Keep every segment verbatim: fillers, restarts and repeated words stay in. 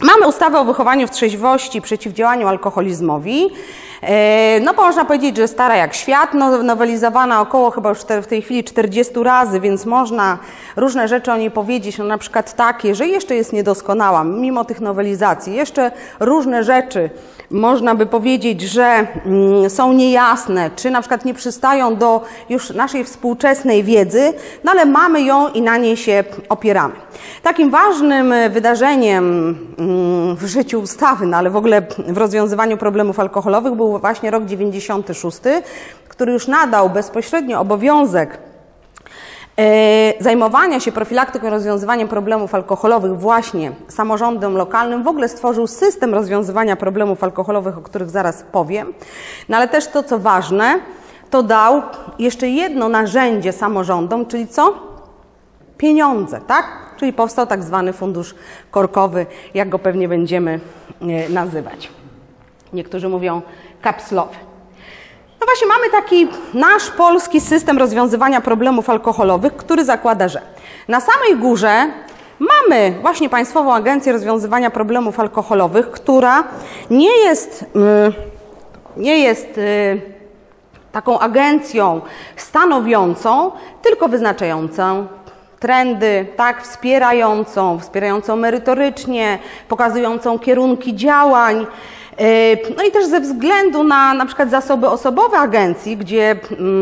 Mamy ustawę o wychowaniu w trzeźwości i przeciwdziałaniu alkoholizmowi. No można powiedzieć, że stara jak świat, no, nowelizowana około chyba już w tej chwili czterdziestu razy, więc można różne rzeczy o niej powiedzieć, no na przykład takie, że jeszcze jest niedoskonała, mimo tych nowelizacji. Jeszcze różne rzeczy można by powiedzieć, że mm, są niejasne, czy na przykład nie przystają do już naszej współczesnej wiedzy, no ale mamy ją i na niej się opieramy. Takim ważnym wydarzeniem mm, w życiu ustawy, no ale w ogóle w rozwiązywaniu problemów alkoholowych był właśnie rok dziewięćdziesiąty szósty, który już nadał bezpośrednio obowiązek zajmowania się profilaktyką i rozwiązywaniem problemów alkoholowych właśnie samorządom lokalnym, w ogóle stworzył system rozwiązywania problemów alkoholowych, o których zaraz powiem. No ale też to, co ważne, to dał jeszcze jedno narzędzie samorządom, czyli co? Pieniądze, tak? Czyli powstał tak zwany fundusz korkowy, jak go pewnie będziemy nazywać. Niektórzy mówią kapslowy. No właśnie mamy taki nasz polski system rozwiązywania problemów alkoholowych, który zakłada, że na samej górze mamy właśnie Państwową Agencję Rozwiązywania Problemów Alkoholowych, która nie jest, nie jest taką agencją stanowiącą, tylko wyznaczającą trendy, tak, wspierającą, wspierającą merytorycznie, pokazującą kierunki działań. No i też ze względu na na przykład zasoby osobowe agencji, gdzie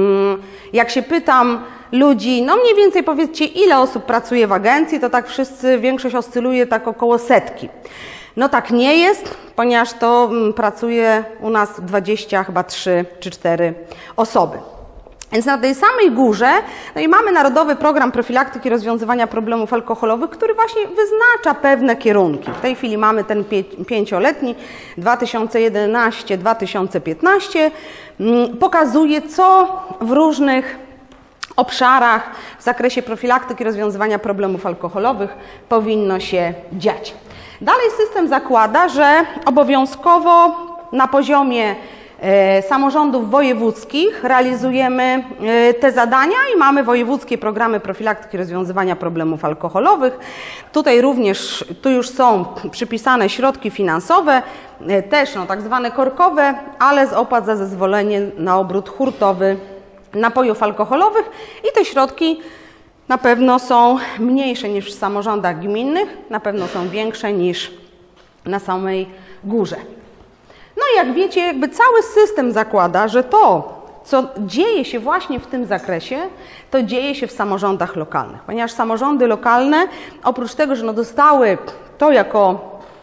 jak się pytam ludzi, no mniej więcej powiedzcie, ile osób pracuje w agencji, to tak wszyscy, większość oscyluje tak około setki. No tak nie jest, ponieważ to pracuje u nas dwadzieścia, chyba trzy czy cztery osoby. Więc na tej samej górze no i mamy Narodowy Program Profilaktyki i Rozwiązywania Problemów Alkoholowych, który właśnie wyznacza pewne kierunki. W tej chwili mamy ten pięcioletni, dwa tysiące jedenasty do dwa tysiące piętnastego, pokazuje, co w różnych obszarach w zakresie profilaktyki i rozwiązywania problemów alkoholowych powinno się dziać. Dalej system zakłada, że obowiązkowo na poziomie samorządów wojewódzkich realizujemy te zadania i mamy wojewódzkie programy profilaktyki i rozwiązywania problemów alkoholowych. Tutaj również, tu już są przypisane środki finansowe, też no, tak zwane korkowe, ale z opłat za zezwolenie na obrót hurtowy napojów alkoholowych i te środki na pewno są mniejsze niż w samorządach gminnych, na pewno są większe niż na samej górze. No i jak wiecie, jakby cały system zakłada, że to, co dzieje się właśnie w tym zakresie, to dzieje się w samorządach lokalnych. Ponieważ samorządy lokalne, oprócz tego, że no dostały to jako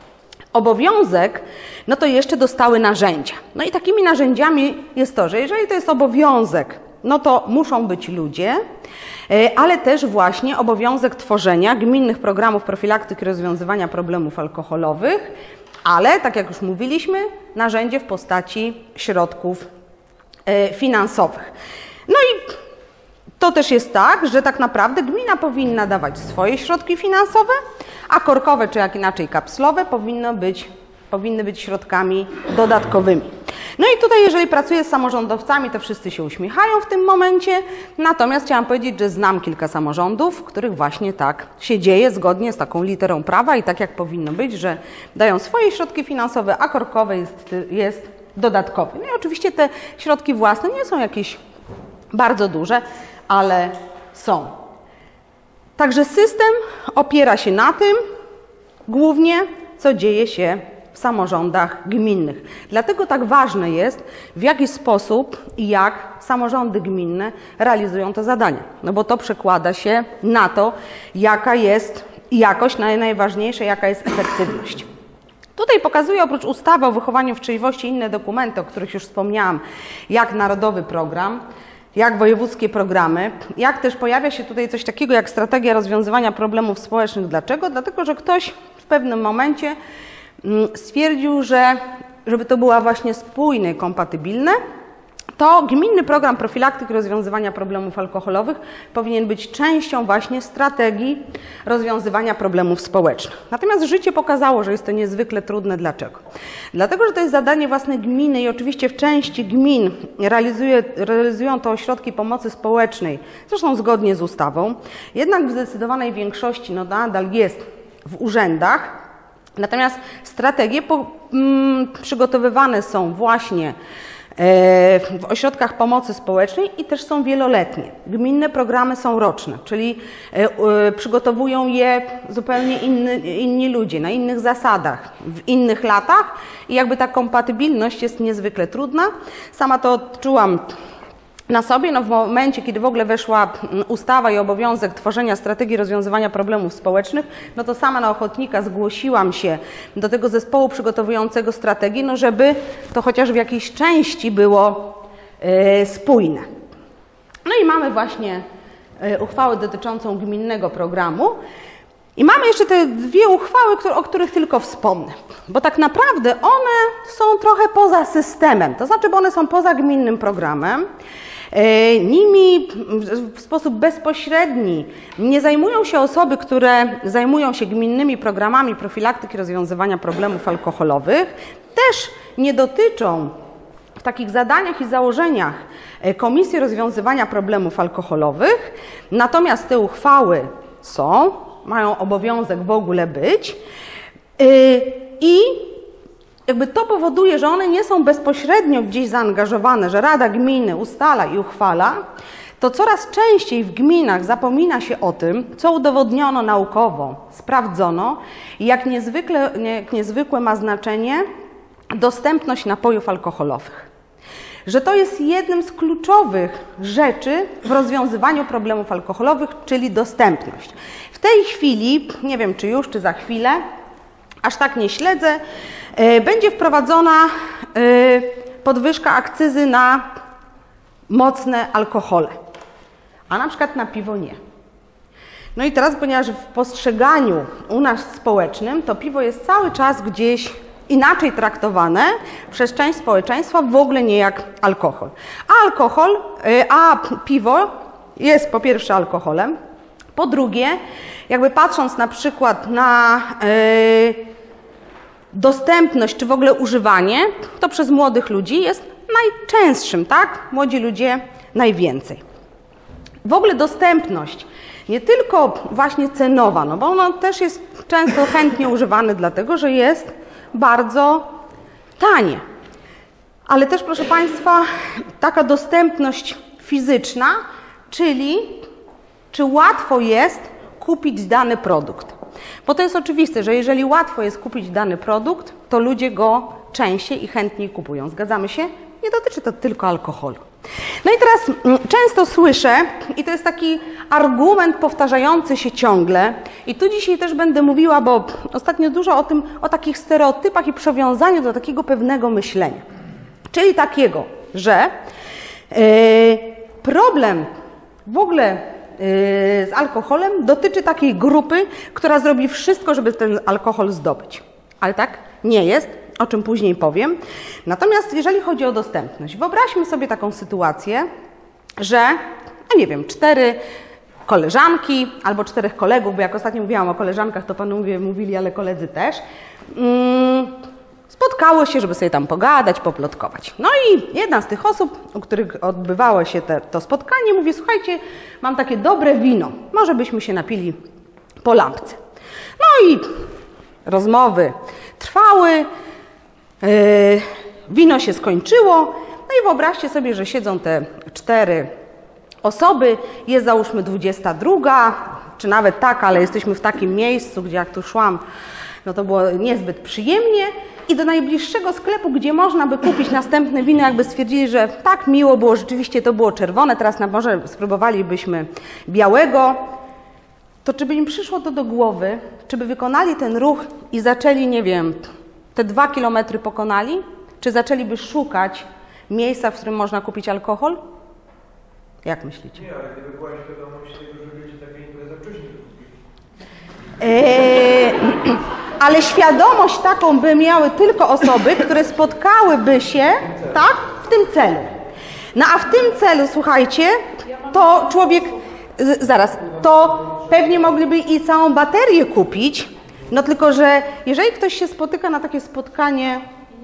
obowiązek, no to jeszcze dostały narzędzia. No i takimi narzędziami jest to, że jeżeli to jest obowiązek, no to muszą być ludzie, ale też właśnie obowiązek tworzenia gminnych programów profilaktyki i rozwiązywania problemów alkoholowych, ale, tak jak już mówiliśmy, narzędzie w postaci środków finansowych. No i to też jest tak, że tak naprawdę gmina powinna dawać swoje środki finansowe, a korkowe, czy jak inaczej kapslowe, powinno być, powinny być środkami dodatkowymi. No i tutaj, jeżeli pracuję z samorządowcami, to wszyscy się uśmiechają w tym momencie, natomiast chciałam powiedzieć, że znam kilka samorządów, w których właśnie tak się dzieje, zgodnie z taką literą prawa i tak jak powinno być, że dają swoje środki finansowe, a korkowe jest, jest dodatkowe. No i oczywiście te środki własne nie są jakieś bardzo duże, ale są. Także system opiera się na tym głównie, co dzieje się w samorządach gminnych. Dlatego tak ważne jest, w jaki sposób i jak samorządy gminne realizują te zadania. No bo to przekłada się na to, jaka jest jakość, najważniejsze, jaka jest efektywność. Tutaj pokazuję oprócz ustawy o wychowaniu w trzeźwości inne dokumenty, o których już wspomniałam, jak Narodowy Program, jak wojewódzkie programy, jak też pojawia się tutaj coś takiego jak strategia rozwiązywania problemów społecznych. Dlaczego? Dlatego, że ktoś w pewnym momencie stwierdził, że żeby to było właśnie spójne i kompatybilne, to gminny program profilaktyki rozwiązywania problemów alkoholowych powinien być częścią właśnie strategii rozwiązywania problemów społecznych. Natomiast życie pokazało, że jest to niezwykle trudne. Dlaczego? Dlatego, że to jest zadanie własnej gminy i oczywiście w części gmin realizuje, realizują to ośrodki pomocy społecznej, zresztą zgodnie z ustawą, jednak w zdecydowanej większości no nadal jest w urzędach. Natomiast strategie po, mm, przygotowywane są właśnie w ośrodkach pomocy społecznej i też są wieloletnie. Gminne programy są roczne, czyli przygotowują je zupełnie inny, inni ludzie, na innych zasadach, w innych latach i jakby ta kompatybilność jest niezwykle trudna. Sama to odczułam na sobie, no w momencie, kiedy w ogóle weszła ustawa i obowiązek tworzenia strategii rozwiązywania problemów społecznych, no to sama na ochotnika zgłosiłam się do tego zespołu przygotowującego strategię, no żeby to chociaż w jakiejś części było y, spójne. No i mamy właśnie y, uchwałę dotyczącą gminnego programu i mamy jeszcze te dwie uchwały, które, o których tylko wspomnę, bo tak naprawdę one są trochę poza systemem, to znaczy, bo one są poza gminnym programem. Nimi w sposób bezpośredni nie zajmują się osoby, które zajmują się gminnymi programami profilaktyki rozwiązywania problemów alkoholowych. Też nie dotyczą w takich zadaniach i założeniach Komisji Rozwiązywania Problemów Alkoholowych. Natomiast te uchwały są, mają obowiązek w ogóle być i jakby to powoduje, że one nie są bezpośrednio gdzieś zaangażowane, że Rada Gminy ustala i uchwala, to coraz częściej w gminach zapomina się o tym, co udowodniono naukowo, sprawdzono i jak niezwykle, jak niezwykłe ma znaczenie dostępność napojów alkoholowych. Że to jest jednym z kluczowych rzeczy w rozwiązywaniu problemów alkoholowych, czyli dostępność. W tej chwili, nie wiem czy już, czy za chwilę, aż tak nie śledzę, będzie wprowadzona podwyżka akcyzy na mocne alkohole, a na przykład na piwo nie. No i teraz, ponieważ w postrzeganiu u nas społecznym to piwo jest cały czas gdzieś inaczej traktowane przez część społeczeństwa, w ogóle nie jak alkohol. A alkohol, a piwo jest po pierwsze alkoholem, po drugie, jakby patrząc na przykład na yy, dostępność czy w ogóle używanie, to przez młodych ludzi jest najczęstszym, tak? Młodzi ludzie najwięcej. W ogóle dostępność, nie tylko właśnie cenowa, no bo ono też jest często chętnie używane dlatego, że jest bardzo tanie. Ale też, proszę Państwa, taka dostępność fizyczna, czyli czy łatwo jest kupić dany produkt. Bo to jest oczywiste, że jeżeli łatwo jest kupić dany produkt, to ludzie go częściej i chętniej kupują. Zgadzamy się? Nie dotyczy to tylko alkoholu. No i teraz często słyszę, i to jest taki argument powtarzający się ciągle, i tu dzisiaj też będę mówiła, bo ostatnio dużo o tym, o takich stereotypach i przywiązaniu do takiego pewnego myślenia. Czyli takiego, że yy, problem w ogóle z alkoholem dotyczy takiej grupy, która zrobi wszystko, żeby ten alkohol zdobyć. Ale tak nie jest, o czym później powiem. Natomiast jeżeli chodzi o dostępność, wyobraźmy sobie taką sytuację, że, no nie wiem, cztery koleżanki albo czterech kolegów, bo jak ostatnio mówiłam o koleżankach, to panowie mówili, ale koledzy też, mm, spotkało się, żeby sobie tam pogadać, poplotkować. No i jedna z tych osób, u których odbywało się te, to spotkanie, mówi: słuchajcie, mam takie dobre wino, może byśmy się napili po lampce. No i rozmowy trwały, yy, wino się skończyło, no i wyobraźcie sobie, że siedzą te cztery osoby, jest załóżmy dwudziesta druga, czy nawet tak, ale jesteśmy w takim miejscu, gdzie jak tu szłam, no to było niezbyt przyjemnie. I do najbliższego sklepu, gdzie można by kupić następne wino, jakby stwierdzili, że tak miło było, rzeczywiście to było czerwone, teraz na może spróbowalibyśmy białego, to czy by im przyszło to do głowy, czy by wykonali ten ruch i zaczęli, nie wiem, te dwa kilometry pokonali, czy zaczęliby szukać miejsca, w którym można kupić alkohol? Jak myślicie? Nie, ale gdyby była świadomość tego, że ludzie takie imprezy wcześniej kupili. Eee, ale świadomość taką by miały tylko osoby, które spotkałyby się, tak, w tym celu. No a w tym celu, słuchajcie, to człowiek, z, zaraz, to pewnie mogliby i całą baterię kupić, no tylko, że jeżeli ktoś się spotyka na takie spotkanie,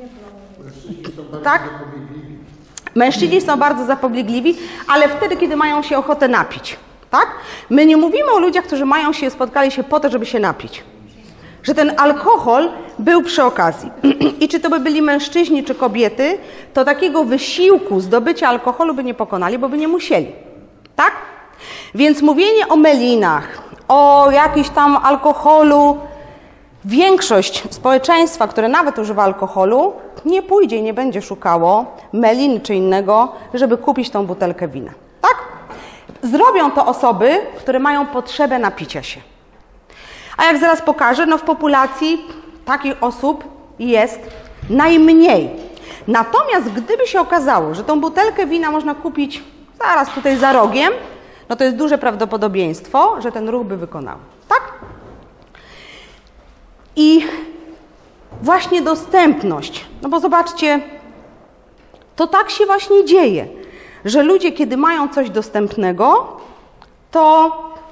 tak, mężczyźni są bardzo zapobiegliwi, ale wtedy, kiedy mają się ochotę napić, tak? My nie mówimy o ludziach, którzy mają się, spotkali się po to, żeby się napić. że ten alkohol był przy okazji. I czy to by byli mężczyźni, czy kobiety, to takiego wysiłku zdobycia alkoholu by nie pokonali, bo by nie musieli. Tak? Więc mówienie o melinach, o jakimś tam alkoholu, większość społeczeństwa, które nawet używa alkoholu, nie pójdzie i nie będzie szukało melin czy innego, żeby kupić tą butelkę wina. Tak? Zrobią to osoby, które mają potrzebę napicia się. A jak zaraz pokażę, no w populacji takich osób jest najmniej. Natomiast gdyby się okazało, że tą butelkę wina można kupić zaraz tutaj za rogiem, no to jest duże prawdopodobieństwo, że ten ruch by wykonał. Tak? I właśnie dostępność, no bo zobaczcie, to tak się właśnie dzieje, że ludzie, kiedy mają coś dostępnego, to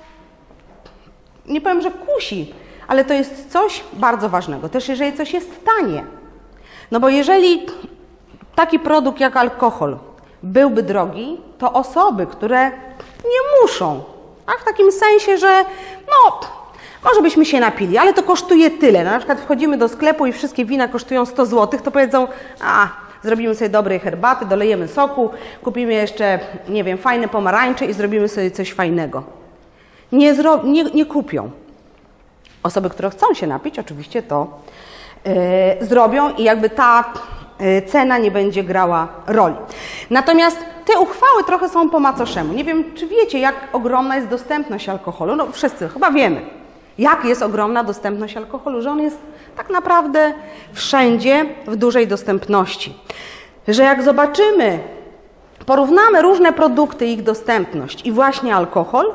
nie powiem, że kusi, ale to jest coś bardzo ważnego. Też jeżeli coś jest tanie. No bo jeżeli taki produkt jak alkohol byłby drogi, to osoby, które nie muszą, tak? W takim sensie, że no, może byśmy się napili, ale to kosztuje tyle. Na przykład wchodzimy do sklepu i wszystkie wina kosztują sto złotych, to powiedzą, a zrobimy sobie dobrej herbaty, dolejemy soku, kupimy jeszcze, nie wiem, fajne pomarańcze i zrobimy sobie coś fajnego. Nie, zro, nie, nie kupią. Osoby, które chcą się napić, oczywiście to yy, zrobią i jakby ta yy, cena nie będzie grała roli. Natomiast te uchwały trochę są po macoszemu. Nie wiem, czy wiecie, jak ogromna jest dostępność alkoholu. No wszyscy chyba wiemy, jak jest ogromna dostępność alkoholu, że on jest tak naprawdę wszędzie w dużej dostępności. Że jak zobaczymy, porównamy różne produkty, ich dostępność i właśnie alkohol,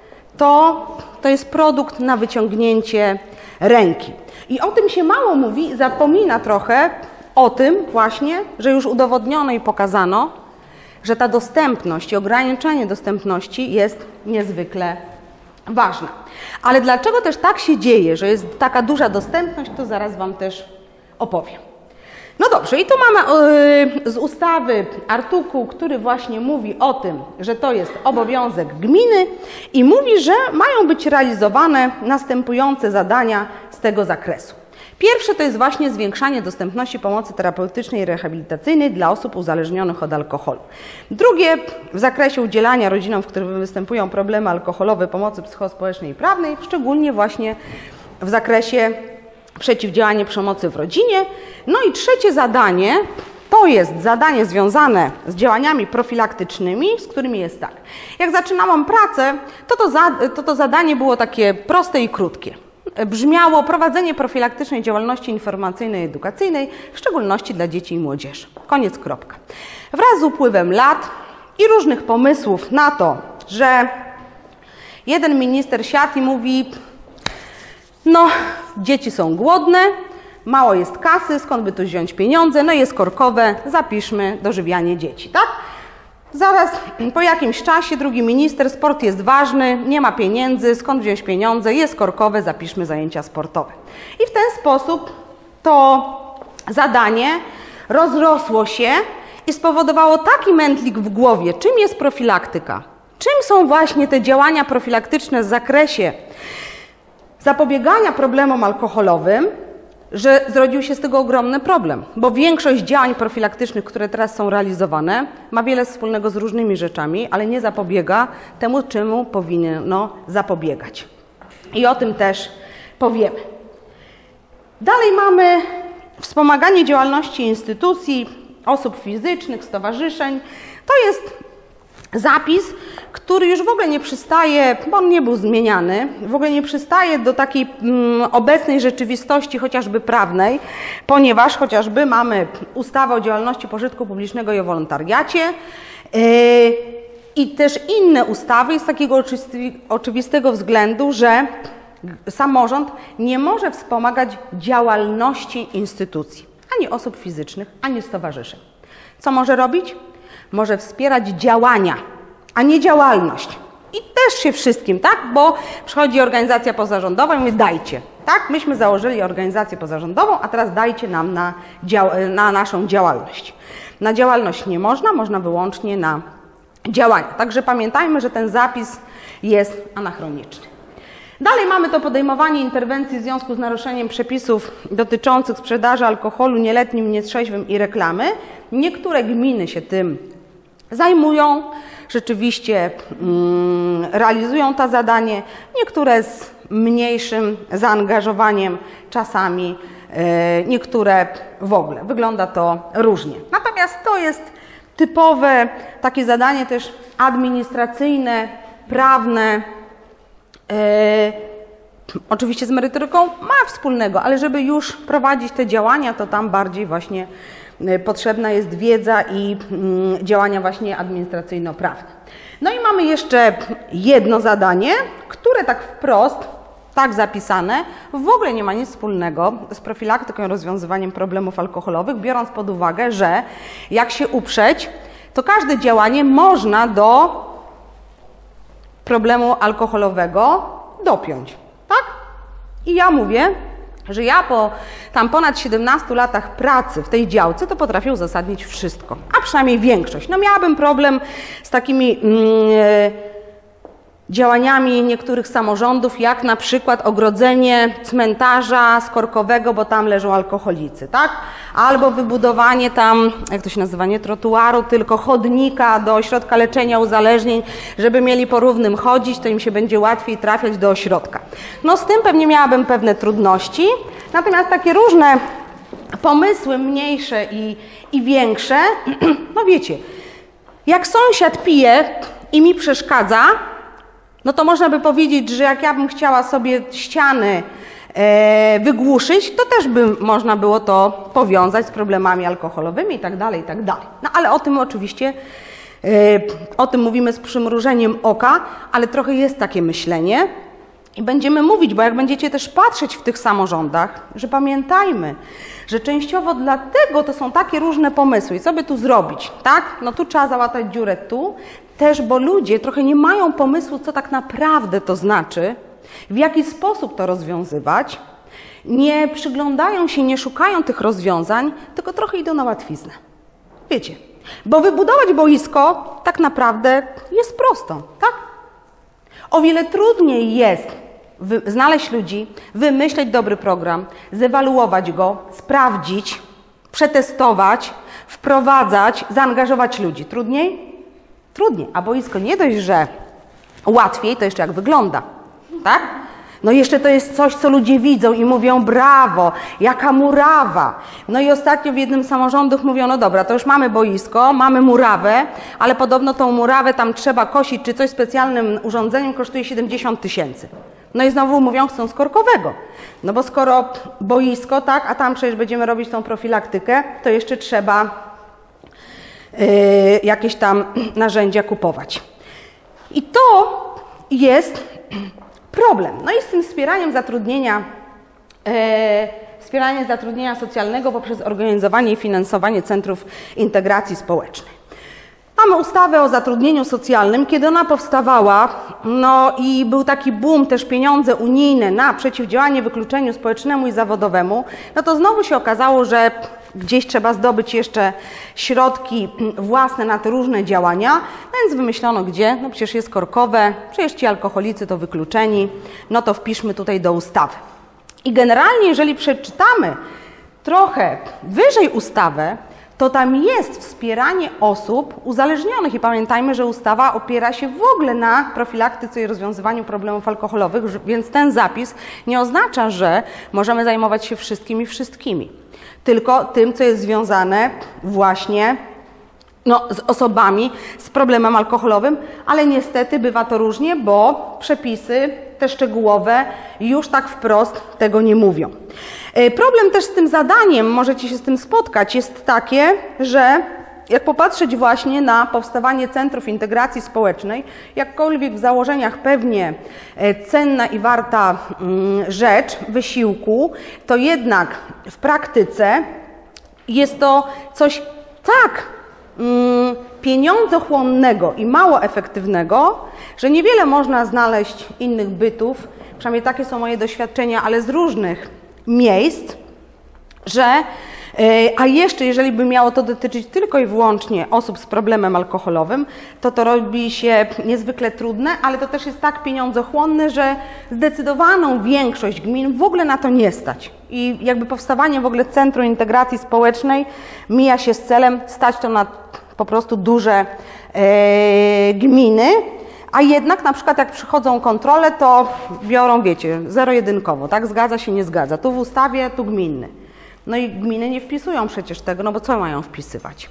to to jest produkt na wyciągnięcie ręki. I o tym się mało mówi, zapomina trochę o tym właśnie, że już udowodniono i pokazano, że ta dostępność i ograniczenie dostępności jest niezwykle ważna. Ale dlaczego też tak się dzieje, że jest taka duża dostępność, to zaraz Wam też opowiem. No dobrze, i tu mamy yy, z ustawy artykuł, który właśnie mówi o tym, że to jest obowiązek gminy i mówi, że mają być realizowane następujące zadania z tego zakresu. Pierwsze to jest właśnie zwiększanie dostępności pomocy terapeutycznej i rehabilitacyjnej dla osób uzależnionych od alkoholu. Drugie, w zakresie udzielania rodzinom, w których występują problemy alkoholowe, pomocy psychospołecznej i prawnej, szczególnie właśnie w zakresie przeciwdziałania przemocy w rodzinie. No i trzecie zadanie to jest zadanie związane z działaniami profilaktycznymi, z którymi jest tak. Jak zaczynałam pracę, to to, za, to to zadanie było takie proste i krótkie. Brzmiało prowadzenie profilaktycznej działalności informacyjnej i edukacyjnej, w szczególności dla dzieci i młodzieży. Koniec, kropka. Wraz z upływem lat i różnych pomysłów na to, że jeden minister siadł i mówi, no dzieci są głodne, mało jest kasy, skąd by tu wziąć pieniądze, no jest korkowe, zapiszmy dożywianie dzieci, tak? Zaraz po jakimś czasie drugi minister, sport jest ważny, nie ma pieniędzy, skąd wziąć pieniądze, jest korkowe, zapiszmy zajęcia sportowe. I w ten sposób to zadanie rozrosło się i spowodowało taki mętlik w głowie, czym jest profilaktyka, czym są właśnie te działania profilaktyczne w zakresie zapobiegania problemom alkoholowym, że zrodził się z tego ogromny problem, bo większość działań profilaktycznych, które teraz są realizowane, ma wiele wspólnego z różnymi rzeczami, ale nie zapobiega temu, czemu powinno zapobiegać. I o tym też powiemy. Dalej mamy wspomaganie działalności instytucji, osób fizycznych, stowarzyszeń. To jest zapis, który już w ogóle nie przystaje, bo on nie był zmieniany, w ogóle nie przystaje do takiej mm, obecnej rzeczywistości chociażby prawnej, ponieważ chociażby mamy ustawę o działalności pożytku publicznego i o wolontariacie yy, i też inne ustawy z takiego oczywistego względu, że samorząd nie może wspomagać działalności instytucji, ani osób fizycznych, ani stowarzyszeń. Co może robić? Może wspierać działania, a nie działalność. I też się wszystkim, tak? Bo przychodzi organizacja pozarządowa i mówi dajcie. Tak? Myśmy założyli organizację pozarządową, a teraz dajcie nam na, dział na naszą działalność. Na działalność nie można, można wyłącznie na działania. Także pamiętajmy, że ten zapis jest anachroniczny. Dalej mamy to podejmowanie interwencji w związku z naruszeniem przepisów dotyczących sprzedaży alkoholu nieletnim, nietrzeźwym i reklamy. Niektóre gminy się tym zajmują, rzeczywiście mm, realizują to zadanie, niektóre z mniejszym zaangażowaniem czasami, e, niektóre w ogóle. Wygląda to różnie. Natomiast to jest typowe takie zadanie też administracyjne, prawne, e, oczywiście z merytoryką ma wspólnego, ale żeby już prowadzić te działania, to tam bardziej właśnie potrzebna jest wiedza i mm, działania właśnie administracyjno-prawne. No i mamy jeszcze jedno zadanie, które tak wprost, tak zapisane, w ogóle nie ma nic wspólnego z profilaktyką i rozwiązywaniem problemów alkoholowych, biorąc pod uwagę, że jak się uprzeć, to każde działanie można do problemu alkoholowego dopiąć, tak? I ja mówię, że ja po tam ponad siedemnastu latach pracy w tej działce to potrafię uzasadnić wszystko, a przynajmniej większość. No miałabym problem z takimi mm, działaniami niektórych samorządów, jak na przykład ogrodzenie cmentarza skorkowego, bo tam leżą alkoholicy, tak? Albo wybudowanie tam, jak to się nazywa, nie trotuaru, tylko chodnika do ośrodka leczenia uzależnień, żeby mieli po równym chodzić, to im się będzie łatwiej trafiać do ośrodka. No z tym pewnie miałabym pewne trudności, natomiast takie różne pomysły, mniejsze i, i większe, no wiecie, jak sąsiad pije i mi przeszkadza, no to można by powiedzieć, że jak ja bym chciała sobie ściany e, wygłuszyć, to też by można było to powiązać z problemami alkoholowymi i tak dalej, i tak dalej. No ale o tym oczywiście, e, o tym mówimy z przymrużeniem oka, ale trochę jest takie myślenie i będziemy mówić, bo jak będziecie też patrzeć w tych samorządach, że pamiętajmy, że częściowo dlatego to są takie różne pomysły i co by tu zrobić, tak? No tu trzeba załatać dziurę tu, też, bo ludzie trochę nie mają pomysłu, co tak naprawdę to znaczy, w jaki sposób to rozwiązywać, nie przyglądają się, nie szukają tych rozwiązań, tylko trochę idą na łatwiznę. Wiecie, bo wybudować boisko tak naprawdę jest prosto, tak? O wiele trudniej jest znaleźć ludzi, wymyśleć dobry program, zewaluować go, sprawdzić, przetestować, wprowadzać, zaangażować ludzi. Trudniej? Trudniej, a boisko nie dość, że łatwiej, to jeszcze jak wygląda, tak? No jeszcze to jest coś, co ludzie widzą i mówią brawo, jaka murawa. No i ostatnio w jednym z samorządów mówią, no dobra, to już mamy boisko, mamy murawę, ale podobno tą murawę tam trzeba kosić, czy coś specjalnym urządzeniem kosztuje siedemdziesiąt tysięcy. No i znowu mówią, chcą skorkowego. No bo skoro boisko, tak, a tam przecież będziemy robić tą profilaktykę, to jeszcze trzeba Yy, jakieś tam narzędzia kupować. I to jest problem. No i z tym wspieraniem zatrudnienia, yy, wspieranie zatrudnienia socjalnego poprzez organizowanie i finansowanie centrów integracji społecznej. Mamy ustawę o zatrudnieniu socjalnym. Kiedy ona powstawała, no i był taki boom, też pieniądze unijne na przeciwdziałanie wykluczeniu społecznemu i zawodowemu, no to znowu się okazało, że gdzieś trzeba zdobyć jeszcze środki własne na te różne działania, więc wymyślono gdzie? No przecież jest korkowe, przecież ci alkoholicy to wykluczeni, no to wpiszmy tutaj do ustawy. I generalnie, jeżeli przeczytamy trochę wyżej ustawę, to tam jest wspieranie osób uzależnionych i pamiętajmy, że ustawa opiera się w ogóle na profilaktyce i rozwiązywaniu problemów alkoholowych, więc ten zapis nie oznacza, że możemy zajmować się wszystkimi wszystkimi, tylko tym, co jest związane właśnie no, z osobami z problemem alkoholowym, ale niestety bywa to różnie, bo przepisy te szczegółowe już tak wprost tego nie mówią. Problem też z tym zadaniem, możecie się z tym spotkać, jest takie, że jak popatrzeć właśnie na powstawanie centrów integracji społecznej, jakkolwiek w założeniach pewnie cenna i warta rzecz, wysiłku, to jednak w praktyce jest to coś tak pieniądzochłonnego i mało efektywnego, że niewiele można znaleźć innych bytów, przynajmniej takie są moje doświadczenia, ale z różnych miejsc, że A jeszcze, jeżeli by miało to dotyczyć tylko i wyłącznie osób z problemem alkoholowym, to to robi się niezwykle trudne, ale to też jest tak pieniądzochłonne, że zdecydowaną większość gmin w ogóle na to nie stać. I jakby powstawanie w ogóle Centrum Integracji Społecznej mija się z celem stać to na po prostu duże e, gminy, a jednak na przykład jak przychodzą kontrole, to biorą, wiecie, zero-jedynkowo, tak? Zgadza się, nie zgadza. Tu w ustawie, tu gminny. No i gminy nie wpisują przecież tego, no bo co mają wpisywać?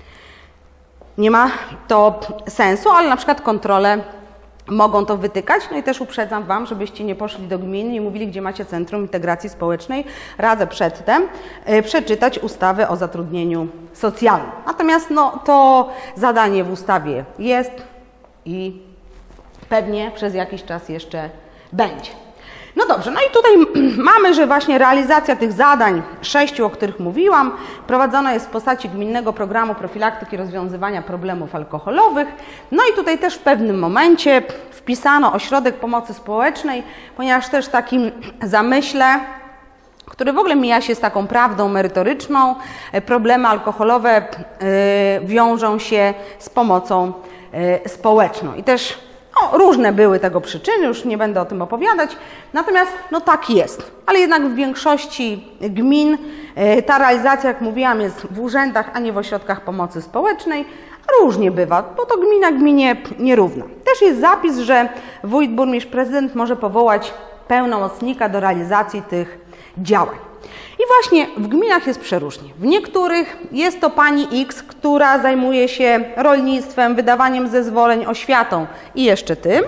Nie ma to sensu, ale na przykład kontrole mogą to wytykać. No i też uprzedzam Wam, żebyście nie poszli do gminy i mówili, gdzie macie Centrum Integracji Społecznej. Radzę przedtem y, przeczytać ustawę o zatrudnieniu socjalnym. Natomiast no, to zadanie w ustawie jest i pewnie przez jakiś czas jeszcze będzie. No dobrze, no i tutaj mamy, że właśnie realizacja tych zadań, sześciu, o których mówiłam, prowadzona jest w postaci gminnego programu profilaktyki rozwiązywania problemów alkoholowych. No i tutaj też w pewnym momencie wpisano ośrodek pomocy społecznej, ponieważ też w takim zamyśle, który w ogóle mija się z taką prawdą merytoryczną, problemy alkoholowe wiążą się z pomocą społeczną. I też no, różne były tego przyczyny, już nie będę o tym opowiadać, natomiast no tak jest. Ale jednak w większości gmin ta realizacja, jak mówiłam, jest w urzędach, a nie w ośrodkach pomocy społecznej. Różnie bywa, bo to gmina gminie nierówna. Też jest zapis, że wójt, burmistrz, prezydent może powołać pełnomocnika do realizacji tych działań. I właśnie w gminach jest przeróżnie. W niektórych jest to pani X, która zajmuje się rolnictwem, wydawaniem zezwoleń, oświatą i jeszcze tym.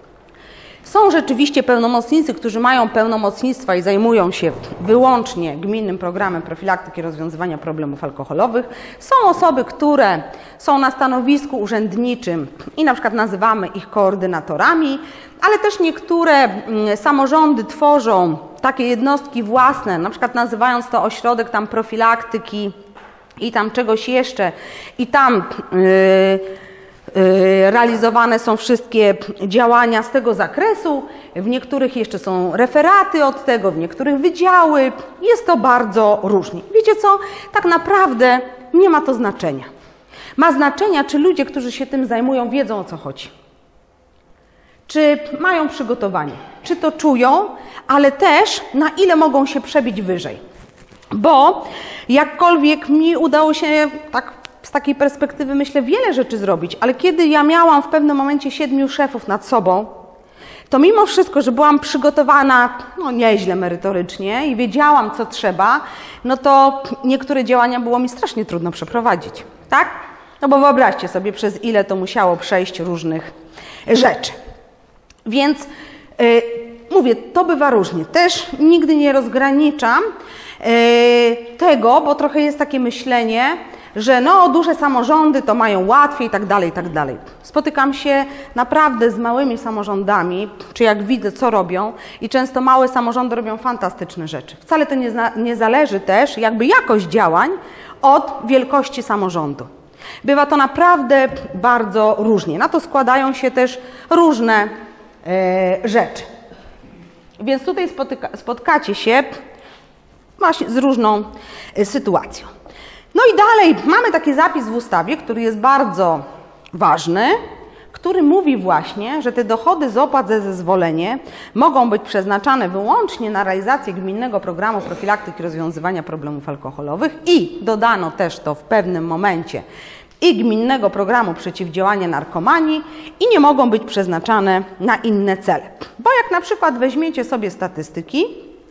Są rzeczywiście pełnomocnicy, którzy mają pełnomocnictwa i zajmują się wyłącznie gminnym programem profilaktyki rozwiązywania problemów alkoholowych. Są osoby, które są na stanowisku urzędniczym i na przykład nazywamy ich koordynatorami, ale też niektóre samorządy tworzą takie jednostki własne, na przykład nazywając to ośrodek tam profilaktyki i tam czegoś jeszcze i tam yy, realizowane są wszystkie działania z tego zakresu. W niektórych jeszcze są referaty od tego, w niektórych wydziały. Jest to bardzo różnie. Wiecie co? Tak naprawdę nie ma to znaczenia. Ma znaczenia, czy ludzie, którzy się tym zajmują, wiedzą, o co chodzi. Czy mają przygotowanie, czy to czują, ale też na ile mogą się przebić wyżej. Bo jakkolwiek mi udało się tak z takiej perspektywy, myślę, wiele rzeczy zrobić, ale kiedy ja miałam w pewnym momencie siedmiu szefów nad sobą, to mimo wszystko, że byłam przygotowana no, nieźle merytorycznie i wiedziałam, co trzeba, no to niektóre działania było mi strasznie trudno przeprowadzić, tak? No bo wyobraźcie sobie, przez ile to musiało przejść różnych rzeczy. Więc yy, mówię, to bywa różnie. Też nigdy nie rozgraniczam yy, tego, bo trochę jest takie myślenie, że no duże samorządy to mają łatwiej i tak dalej, i tak dalej. Spotykam się naprawdę z małymi samorządami, czy jak widzę, co robią i często małe samorządy robią fantastyczne rzeczy. Wcale to nie, nie zależy też jakby jakość działań od wielkości samorządu. Bywa to naprawdę bardzo różnie. Na to składają się też różne e, rzeczy. Więc tutaj spotyka, spotkacie się właśnie z różną e, sytuacją. No i dalej mamy taki zapis w ustawie, który jest bardzo ważny, który mówi właśnie, że te dochody z opłat za zezwolenie mogą być przeznaczane wyłącznie na realizację gminnego programu profilaktyki rozwiązywania problemów alkoholowych i dodano też to w pewnym momencie i gminnego programu przeciwdziałania narkomanii i nie mogą być przeznaczane na inne cele. Bo jak na przykład weźmiecie sobie statystyki,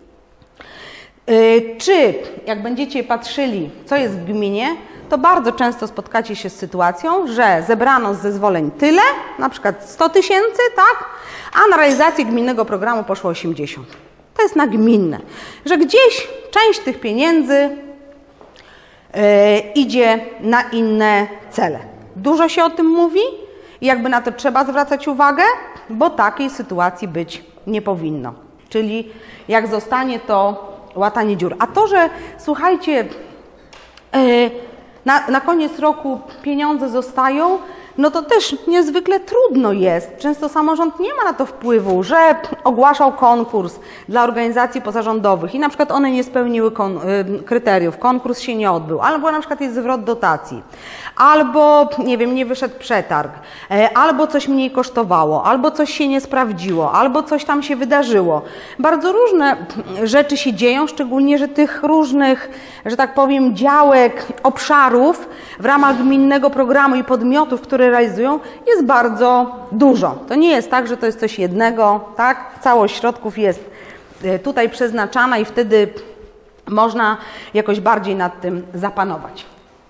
czy jak będziecie patrzyli, co jest w gminie, to bardzo często spotkacie się z sytuacją, że zebrano z zezwoleń tyle, na przykład sto tysięcy, tak, a na realizację gminnego programu poszło osiemdziesiąt. To jest nagminne, że gdzieś część tych pieniędzy yy, idzie na inne cele. Dużo się o tym mówi i jakby na to trzeba zwracać uwagę, bo takiej sytuacji być nie powinno. Czyli jak zostanie to łatanie dziur. A to, że słuchajcie, yy, na, na koniec roku pieniądze zostają, no to też niezwykle trudno jest. Często samorząd nie ma na to wpływu, że ogłaszał konkurs dla organizacji pozarządowych i na przykład one nie spełniły kon kryteriów, konkurs się nie odbył, albo na przykład jest zwrot dotacji, albo nie wiem, nie wyszedł przetarg, albo coś mniej kosztowało, albo coś się nie sprawdziło, albo coś tam się wydarzyło. Bardzo różne rzeczy się dzieją, szczególnie, że tych różnych, że tak powiem, działek, obszarów w ramach gminnego programu i podmiotów, które realizują, jest bardzo dużo. To nie jest tak, że to jest coś jednego, tak? Całość środków jest tutaj przeznaczana i wtedy można jakoś bardziej nad tym zapanować.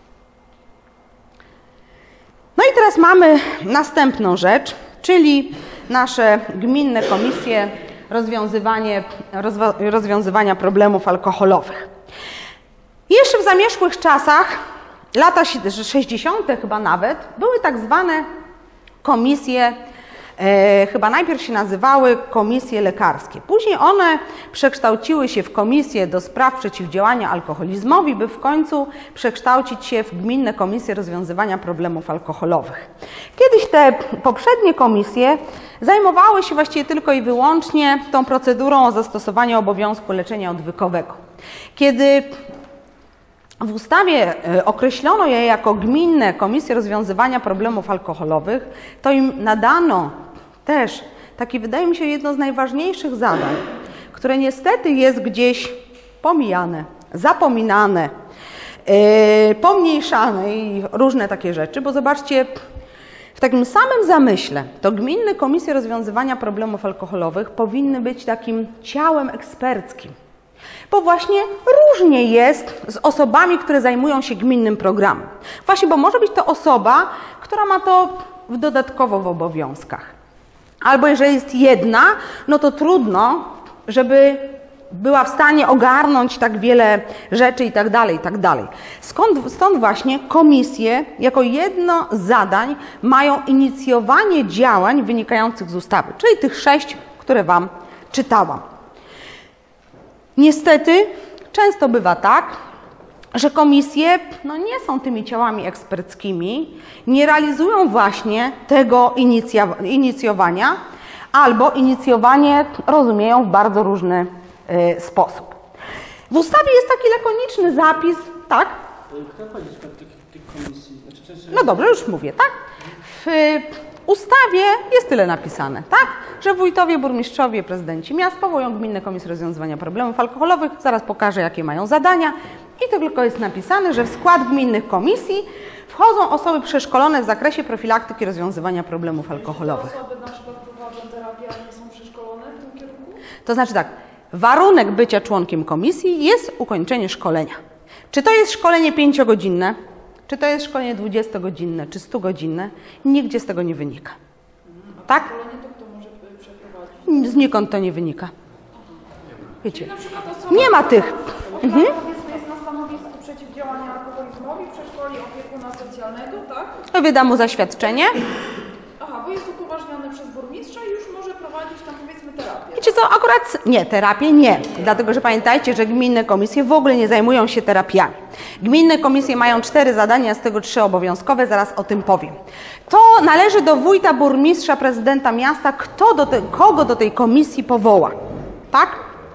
No i teraz mamy następną rzecz, czyli nasze gminne komisje rozwiązywanie, rozwa, rozwiązywania problemów alkoholowych. Jeszcze w zamierzchłych czasach, lata sześćdziesiąte chyba nawet, były tak zwane komisje, e, chyba najpierw się nazywały komisje lekarskie. Później one przekształciły się w komisje do spraw przeciwdziałania alkoholizmowi, by w końcu przekształcić się w gminne komisje rozwiązywania problemów alkoholowych. Kiedyś te poprzednie komisje zajmowały się właściwie tylko i wyłącznie tą procedurą o zastosowaniu obowiązku leczenia odwykowego. Kiedy w ustawie określono je jako gminne komisje rozwiązywania problemów alkoholowych, to im nadano też takie, wydaje mi się, jedno z najważniejszych zadań, które niestety jest gdzieś pomijane, zapominane, yy, pomniejszane i różne takie rzeczy, bo zobaczcie, w takim samym zamyśle to gminne komisje rozwiązywania problemów alkoholowych powinny być takim ciałem eksperckim. Bo właśnie różnie jest z osobami, które zajmują się gminnym programem. Właśnie, bo może być to osoba, która ma to dodatkowo w obowiązkach. Albo jeżeli jest jedna, no to trudno, żeby była w stanie ogarnąć tak wiele rzeczy i tak dalej, i tak dalej. Skąd, stąd właśnie komisje jako jedno z zadań mają inicjowanie działań wynikających z ustawy, czyli tych sześć, które Wam czytałam. Niestety często bywa tak, że komisje no, nie są tymi ciałami eksperckimi, nie realizują właśnie tego inicjowania, albo inicjowanie rozumieją w bardzo różny y, sposób. W ustawie jest taki lakoniczny zapis, tak? Kto wchodzi w skład tych, tych komisji? Znaczy, czy, czy... No dobrze, już mówię, tak? W ustawie jest tyle napisane, tak? Że wójtowie, burmistrzowie, prezydenci miast powołują gminne komisje rozwiązywania problemów alkoholowych. Zaraz pokażę, jakie mają zadania. I to tylko jest napisane, że w skład gminnych komisji wchodzą osoby przeszkolone w zakresie profilaktyki rozwiązywania problemów alkoholowych. Te osoby na przykład prowadzą terapię, a nie są przeszkolone w tym kierunku? To znaczy tak, warunek bycia członkiem komisji jest ukończenie szkolenia. Czy to jest szkolenie pięciogodzinne, czy to jest szkolenie dwudziestogodzinne, czy stugodzinne, nigdzie z tego nie wynika. Tak? Szkolenie to kto może przeprowadzić? Znikąd to nie wynika. Wiecie, Na przykład osoba, nie ma tych. która powiedzmy jest na stanowisku przeciwdziałania alkoholizmowi, przeszkoli opiekuna socjalnego, tak? To wyda mu zaświadczenie. Aha, bo jest upoważniony przez burmistrza i już może prowadzić tam powiedzmy terapię. Wiecie co, akurat nie, terapię nie. Dlatego, że pamiętajcie, że gminne komisje w ogóle nie zajmują się terapiami. Gminne komisje mają cztery zadania, z tego trzy obowiązkowe, zaraz o tym powiem. To należy do wójta, burmistrza, prezydenta miasta, kto do te, kogo do tej komisji powoła. Tak?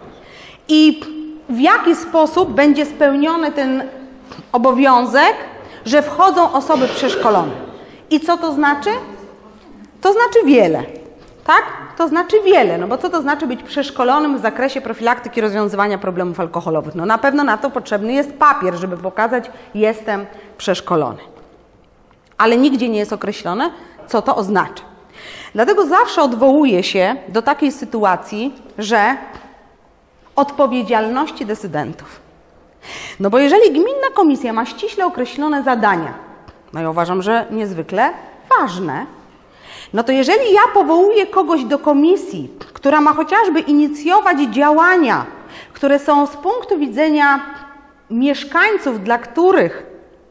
I w jaki sposób będzie spełniony ten obowiązek, że wchodzą osoby przeszkolone. I co to znaczy? To znaczy wiele. Tak? To znaczy wiele, no bo co to znaczy być przeszkolonym w zakresie profilaktyki rozwiązywania problemów alkoholowych? No na pewno na to potrzebny jest papier, żeby pokazać, jestem przeszkolony. Ale nigdzie nie jest określone, co to oznacza. Dlatego zawsze odwołuję się do takiej sytuacji, że odpowiedzialności decydentów. No bo jeżeli gminna komisja ma ściśle określone zadania, no ja uważam, że niezwykle ważne, no to jeżeli ja powołuję kogoś do komisji, która ma chociażby inicjować działania, które są z punktu widzenia mieszkańców, dla których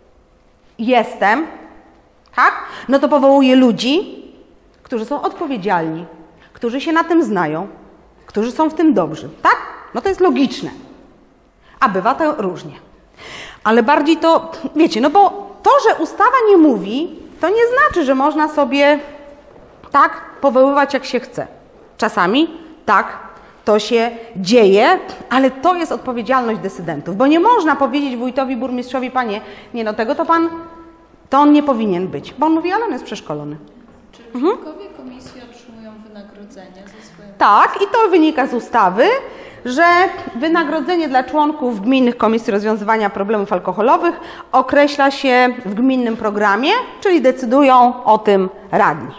jestem, tak? No to powołuję ludzi, którzy są odpowiedzialni, którzy się na tym znają, którzy są w tym dobrzy, tak? No to jest logiczne. A bywa to różnie. Ale bardziej to, wiecie, no bo to, że ustawa nie mówi, to nie znaczy, że można sobie tak powoływać, jak się chce. Czasami tak to się dzieje, ale to jest odpowiedzialność decydentów, bo nie można powiedzieć wójtowi, burmistrzowi, panie, nie no tego to pan, to on nie powinien być, bo on mówi, ale on jest przeszkolony. Czy członkowie komisji otrzymują wynagrodzenia za swoje... Tak, i to wynika z ustawy, że wynagrodzenie dla członków gminnych komisji rozwiązywania problemów alkoholowych określa się w gminnym programie, czyli decydują o tym radni.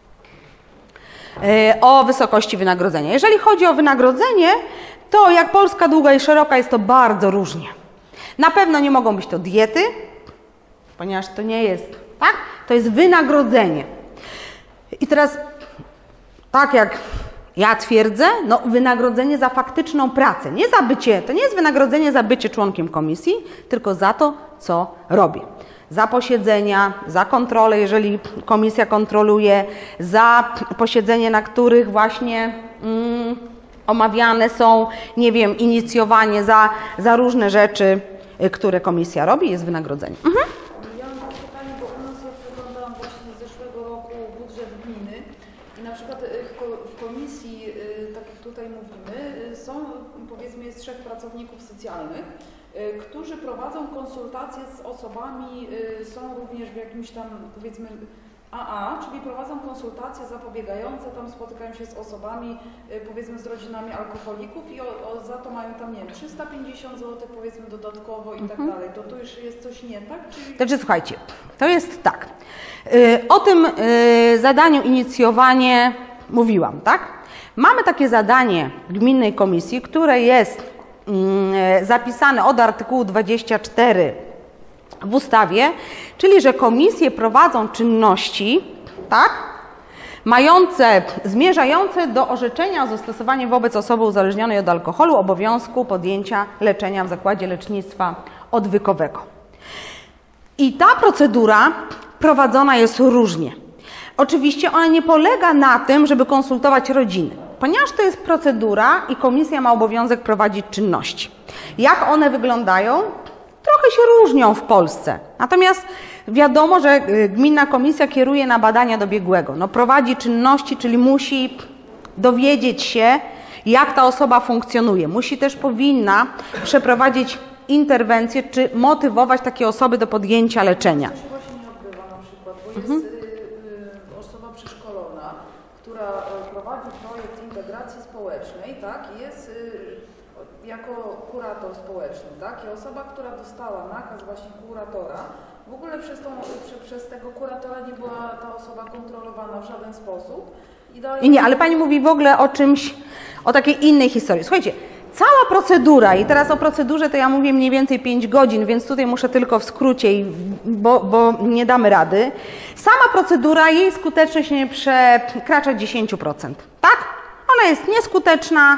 O wysokości wynagrodzenia. Jeżeli chodzi o wynagrodzenie, to jak Polska długa i szeroka jest to bardzo różnie. Na pewno nie mogą być to diety, ponieważ to nie jest, tak? To jest wynagrodzenie. I teraz, tak jak ja twierdzę, no wynagrodzenie za faktyczną pracę, nie za bycie, to nie jest wynagrodzenie za bycie członkiem komisji, tylko za to, co robię. Za posiedzenia, za kontrolę, jeżeli komisja kontroluje, za posiedzenie, na których właśnie mm, omawiane są, nie wiem, inicjowanie, za, za różne rzeczy, które komisja robi, jest wynagrodzenie. Mhm. Ja mam pytanie, bo u nas ja przeglądałam właśnie z zeszłego roku budżet gminy i na przykład w komisji, tak jak tutaj mówimy, są, powiedzmy, jest trzech pracowników socjalnych, którzy prowadzą konsultacje z osobami, są również w jakimś tam, powiedzmy, A A, czyli prowadzą konsultacje zapobiegające, tam spotykają się z osobami, powiedzmy, z rodzinami alkoholików i o, o, za to mają tam, nie wiem, trzysta pięćdziesiąt złotych, powiedzmy, dodatkowo i tak mhm. dalej. To tu już jest coś nie tak? Czyli... Znaczy, słuchajcie, to jest tak. O tym zadaniu inicjowanie mówiłam, tak? Mamy takie zadanie gminnej komisji, które jest zapisane od artykułu dwudziestego czwartego w ustawie, czyli że komisje prowadzą czynności, tak, mające, zmierzające do orzeczenia o zastosowaniu wobec osoby uzależnionej od alkoholu obowiązku podjęcia leczenia w zakładzie lecznictwa odwykowego. I ta procedura prowadzona jest różnie. Oczywiście ona nie polega na tym, żeby konsultować rodziny, ponieważ to jest procedura i komisja ma obowiązek prowadzić czynności. Jak one wyglądają? Trochę się różnią w Polsce. Natomiast wiadomo, że gminna komisja kieruje na badania do biegłego. No, prowadzi czynności, czyli musi dowiedzieć się, jak ta osoba funkcjonuje. Musi też, powinna przeprowadzić interwencję, czy motywować takie osoby do podjęcia leczenia. To się właśnie nie odbywa na przykład, bo jest Mhm. y, y, osoba przeszkolona, która y, prowadzi projekt integracji społecznej, tak, i jest y, jako kurator społeczny, tak, i osoba, która dostała nakaz właśnie kuratora, w ogóle przez, tą, przez, przez tego kuratora nie była ta osoba kontrolowana w żaden sposób. I, dalej... I nie, ale pani mówi w ogóle o czymś, o takiej innej historii. Słuchajcie, cała procedura, i teraz o procedurze to ja mówię mniej więcej pięć godzin, więc tutaj muszę tylko w skrócie, bo, bo nie damy rady. Sama procedura, jej skuteczność nie przekracza dziesięć procent, tak? Ona jest nieskuteczna,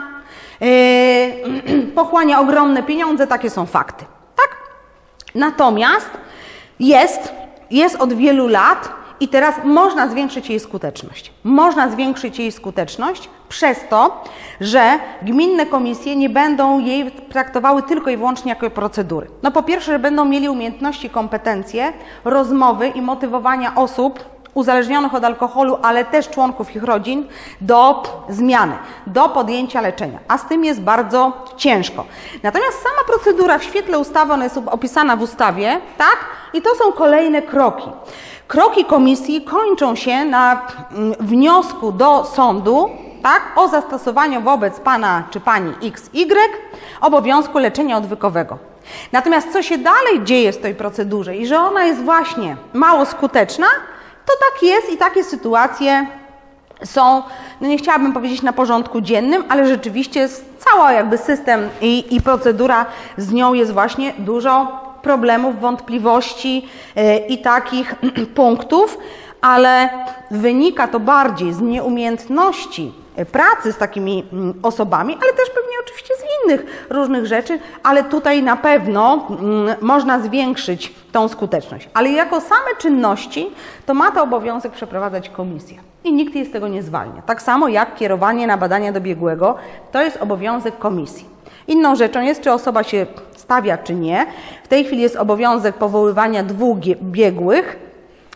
yy, pochłania ogromne pieniądze, takie są fakty, tak? Natomiast jest, jest od wielu lat i teraz można zwiększyć jej skuteczność. Można zwiększyć jej skuteczność przez to, że gminne komisje nie będą jej traktowały tylko i wyłącznie jako procedury. No po pierwsze, że będą mieli umiejętności, kompetencje rozmowy i motywowania osób uzależnionych od alkoholu, ale też członków ich rodzin do zmiany, do podjęcia leczenia. A z tym jest bardzo ciężko. Natomiast sama procedura w świetle ustawy, ona jest opisana w ustawie, tak? I to są kolejne kroki. Kroki komisji kończą się na wniosku do sądu, tak, o zastosowaniu wobec pana czy pani X Y obowiązku leczenia odwykowego. Natomiast co się dalej dzieje w tej procedurze i że ona jest właśnie mało skuteczna, to tak jest i takie sytuacje są, no nie chciałabym powiedzieć na porządku dziennym, ale rzeczywiście cały jakby system i, i procedura, z nią jest właśnie dużo problemów, wątpliwości yy, i takich punktów, ale wynika to bardziej z nieumiejętności pracy z takimi osobami, ale też pewnie oczywiście z innych różnych rzeczy, ale tutaj na pewno mm, można zwiększyć tą skuteczność. Ale jako same czynności, to ma to obowiązek przeprowadzać komisja i nikt jej z tego nie zwalnia. Tak samo jak kierowanie na badania do biegłego, to jest obowiązek komisji. Inną rzeczą jest, czy osoba się stawia, czy nie. W tej chwili jest obowiązek powoływania dwóch biegłych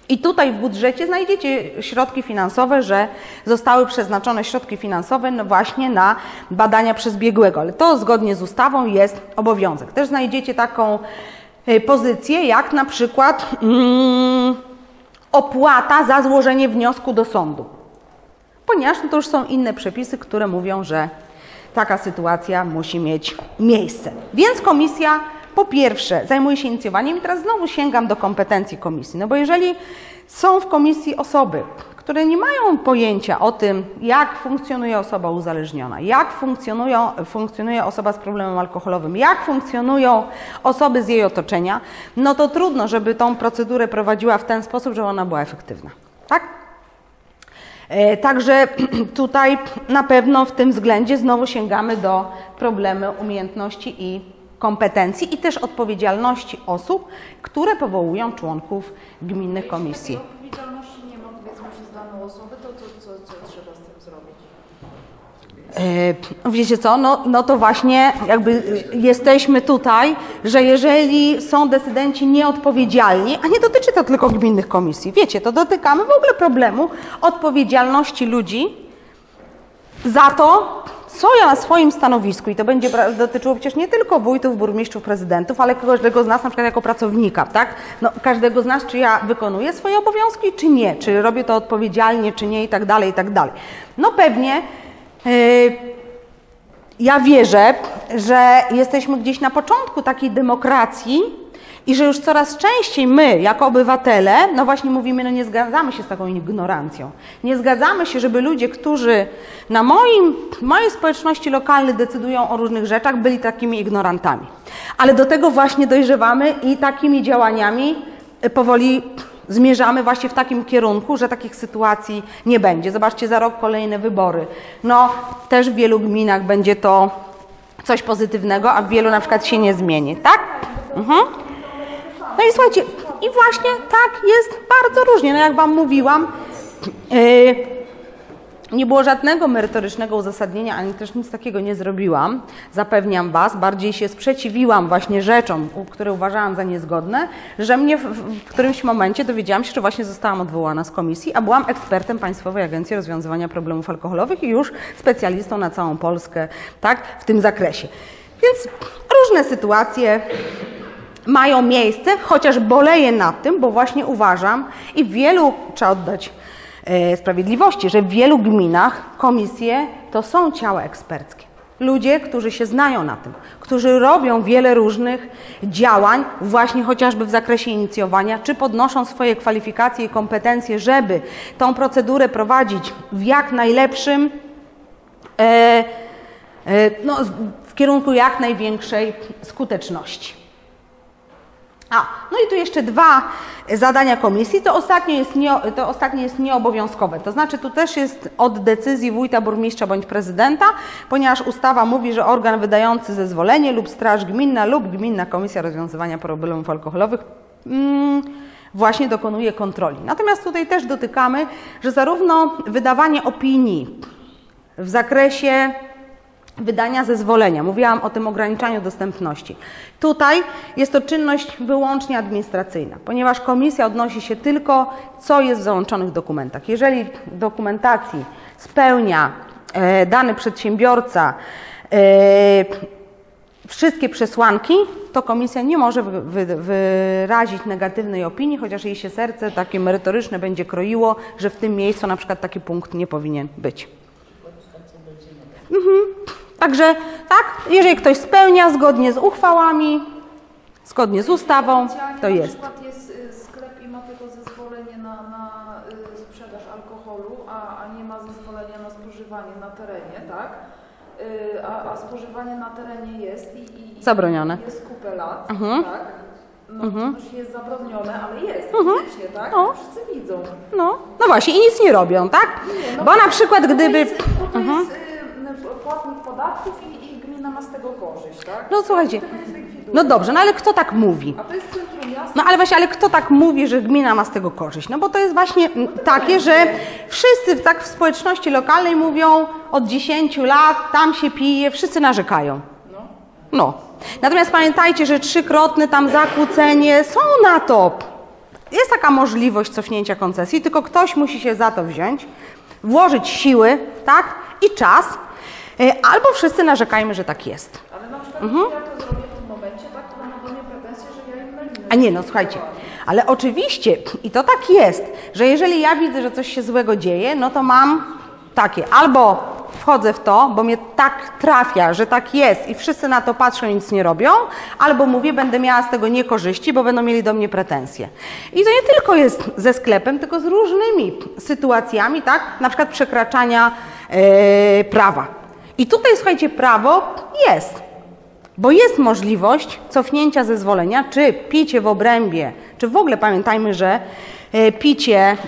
I tutaj w budżecie znajdziecie środki finansowe, że zostały przeznaczone środki finansowe no właśnie na badania przez biegłego, ale to zgodnie z ustawą jest obowiązek. Też znajdziecie taką pozycję jak na przykład mm, opłata za złożenie wniosku do sądu, ponieważ no to już są inne przepisy, które mówią, że taka sytuacja musi mieć miejsce. Więc komisja po pierwsze zajmuje się inicjowaniem i teraz znowu sięgam do kompetencji komisji, no bo jeżeli są w komisji osoby, które nie mają pojęcia o tym, jak funkcjonuje osoba uzależniona, jak funkcjonują, funkcjonuje osoba z problemem alkoholowym, jak funkcjonują osoby z jej otoczenia, no to trudno, żeby tą procedurę prowadziła w ten sposób, żeby ona była efektywna. Tak? Także tutaj na pewno w tym względzie znowu sięgamy do problemu umiejętności i kompetencji i też odpowiedzialności osób, które powołują członków gminnych komisji. Jeśli takiej odpowiedzialności nie ma, powiedzmy, przez daną osobę, to co, co, co trzeba z tym zrobić? Yy, wiecie co, no, no to właśnie jakby jesteśmy tutaj, że jeżeli są decydenci nieodpowiedzialni, a nie dotyczy to tylko gminnych komisji, wiecie, to dotykamy w ogóle problemu odpowiedzialności ludzi za to, co ja na swoim stanowisku, i to będzie dotyczyło przecież nie tylko wójtów, burmistrzów, prezydentów, ale każdego z nas na przykład jako pracownika, tak? No, każdego z nas, czy ja wykonuję swoje obowiązki, czy nie, czy robię to odpowiedzialnie, czy nie i tak dalej, i tak dalej. No pewnie yy, ja wierzę, że jesteśmy gdzieś na początku takiej demokracji i że już coraz częściej my, jako obywatele, no właśnie mówimy, no nie zgadzamy się z taką ignorancją. Nie zgadzamy się, żeby ludzie, którzy na moim, mojej społeczności lokalnej decydują o różnych rzeczach, byli takimi ignorantami. Ale do tego właśnie dojrzewamy i takimi działaniami powoli zmierzamy właśnie w takim kierunku, że takich sytuacji nie będzie. Zobaczcie, za rok kolejne wybory. No też w wielu gminach będzie to coś pozytywnego, a w wielu na przykład się nie zmieni, tak? Mhm. No i słuchajcie, i właśnie tak jest bardzo różnie. No jak Wam mówiłam, yy, nie było żadnego merytorycznego uzasadnienia, ani też nic takiego nie zrobiłam, zapewniam Was, bardziej się sprzeciwiłam właśnie rzeczom, które uważałam za niezgodne, że mnie w, w którymś momencie dowiedziałam się, że właśnie zostałam odwołana z komisji, a byłam ekspertem Państwowej Agencji Rozwiązywania Problemów Alkoholowych i już specjalistą na całą Polskę, tak, w tym zakresie. Więc różne sytuacje mają miejsce, chociaż boleję nad tym, bo właśnie uważam i w wielu, trzeba oddać e, sprawiedliwości, że w wielu gminach komisje to są ciała eksperckie. Ludzie, którzy się znają na tym, którzy robią wiele różnych działań właśnie chociażby w zakresie inicjowania, czy podnoszą swoje kwalifikacje i kompetencje, żeby tą procedurę prowadzić w jak najlepszym, e, e, no, w kierunku jak największej skuteczności. A, no i tu jeszcze dwa zadania komisji, to ostatnie, jest nie, to ostatnie jest nieobowiązkowe, to znaczy tu też jest od decyzji wójta, burmistrza bądź prezydenta, ponieważ ustawa mówi, że organ wydający zezwolenie lub straż gminna lub gminna komisja rozwiązywania problemów alkoholowych mm, właśnie dokonuje kontroli. Natomiast tutaj też dotykamy, że zarówno wydawanie opinii w zakresie wydania zezwolenia. Mówiłam o tym ograniczaniu dostępności. Tutaj jest to czynność wyłącznie administracyjna, ponieważ komisja odnosi się tylko, co jest w załączonych dokumentach. Jeżeli w dokumentacji spełnia e, dany przedsiębiorca e, wszystkie przesłanki, to komisja nie może wy, wy, wyrazić negatywnej opinii, chociaż jej się serce takie merytoryczne będzie kroiło, że w tym miejscu na przykład taki punkt nie powinien być. Mhm. Także tak, jeżeli ktoś spełnia zgodnie z uchwałami, zgodnie z ustawą, to jest. Na przykład jest sklep i ma tylko zezwolenie na, na sprzedaż alkoholu, a, a nie ma zezwolenia na spożywanie na terenie, tak? A, a spożywanie na terenie jest i, i zabronione. Jest kupę lat, mhm. tak? No mhm. to już jest zabronione, ale jest, mhm. wiecie, tak? No. Wszyscy widzą. No, no właśnie i nic nie robią, tak? Nie, no bo na przykład bo gdyby... To jest, bo to mhm. jest y, płatnik podatków i, i gmina ma z tego korzyść, tak? No słuchajcie, no dobrze, no ale kto tak mówi? A to jest centrum miasta. No ale właśnie, ale kto tak mówi, że gmina ma z tego korzyść? No bo to jest właśnie takie, że wszyscy tak w społeczności lokalnej mówią od dziesięciu lat, tam się pije, wszyscy narzekają. No. No. Natomiast pamiętajcie, że trzykrotne tam zakłócenie są na to jest taka możliwość cofnięcia koncesji, tylko ktoś musi się za to wziąć, włożyć siły, tak, i czas, albo wszyscy narzekajmy, że tak jest. Ale na przykład Mhm. ja to zrobię w tym momencie, tak, to mam do mnie pretensje, że ja im melinę. A nie, no słuchajcie, ale oczywiście, i to tak jest, że jeżeli ja widzę, że coś się złego dzieje, no to mam takie, albo wchodzę w to, bo mnie tak trafia, że tak jest i wszyscy na to patrzą i nic nie robią, albo mówię, będę miała z tego niekorzyści, bo będą mieli do mnie pretensje. I to nie tylko jest ze sklepem, tylko z różnymi sytuacjami, tak, na przykład przekraczania yy, prawa. I tutaj, słuchajcie, prawo jest. Bo jest możliwość cofnięcia zezwolenia, czy picie w obrębie, czy w ogóle pamiętajmy, że picie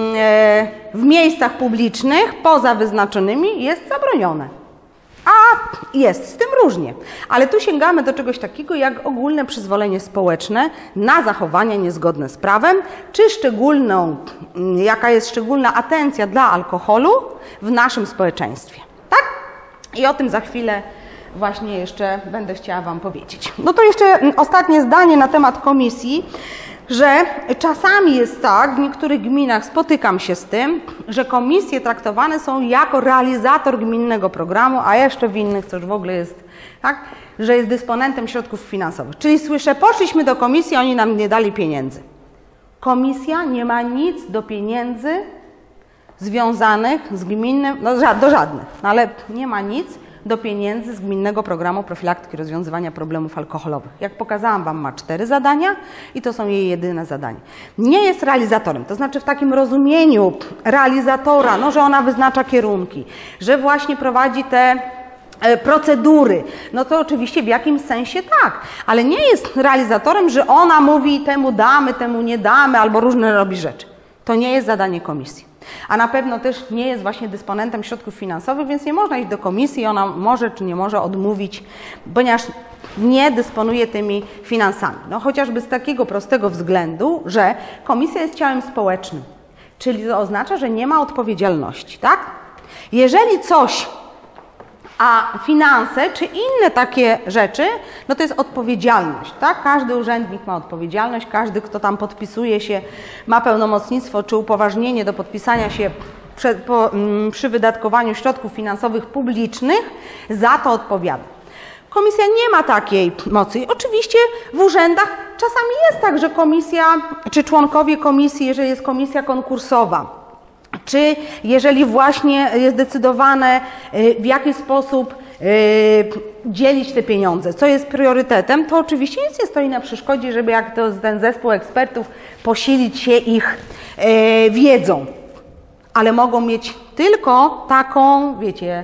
w miejscach publicznych poza wyznaczonymi jest zabronione. A jest z tym różnie. Ale tu sięgamy do czegoś takiego jak ogólne przyzwolenie społeczne na zachowania niezgodne z prawem, czy szczególną, jaka jest szczególna atencja dla alkoholu w naszym społeczeństwie. Tak? I o tym za chwilę właśnie jeszcze będę chciała Wam powiedzieć. No to jeszcze ostatnie zdanie na temat komisji, że czasami jest tak, w niektórych gminach spotykam się z tym, że komisje traktowane są jako realizator gminnego programu, a jeszcze w innych, co już w ogóle jest, tak, że jest dysponentem środków finansowych. Czyli słyszę, poszliśmy do komisji, oni nam nie dali pieniędzy. Komisja nie ma nic do pieniędzy związanych z gminnym, no do żadnych, no ale nie ma nic do pieniędzy z Gminnego Programu Profilaktyki Rozwiązywania Problemów Alkoholowych. Jak pokazałam Wam, ma cztery zadania i to są jej jedyne zadania. Nie jest realizatorem, to znaczy w takim rozumieniu realizatora, no, że ona wyznacza kierunki, że właśnie prowadzi te procedury, no to oczywiście w jakimś sensie tak, ale nie jest realizatorem, że ona mówi temu damy, temu nie damy, albo różne robi rzeczy. To nie jest zadanie komisji. A na pewno też nie jest właśnie dysponentem środków finansowych, więc nie można iść do komisji, ona może czy nie może odmówić, ponieważ nie dysponuje tymi finansami. No chociażby z takiego prostego względu, że komisja jest ciałem społecznym, czyli to oznacza, że nie ma odpowiedzialności, tak? Jeżeli coś, a finanse czy inne takie rzeczy, no to jest odpowiedzialność, tak? Każdy urzędnik ma odpowiedzialność, każdy, kto tam podpisuje się, ma pełnomocnictwo czy upoważnienie do podpisania się przy, po, przy wydatkowaniu środków finansowych publicznych, za to odpowiada. Komisja nie ma takiej mocy. Oczywiście w urzędach czasami jest tak, że komisja, czy członkowie komisji, jeżeli jest komisja konkursowa, czy jeżeli właśnie jest decydowane, w jaki sposób dzielić te pieniądze, co jest priorytetem, to oczywiście nic nie stoi na przeszkodzie, żeby jak to ten zespół ekspertów posilić się ich wiedzą. Ale mogą mieć tylko taką, wiecie,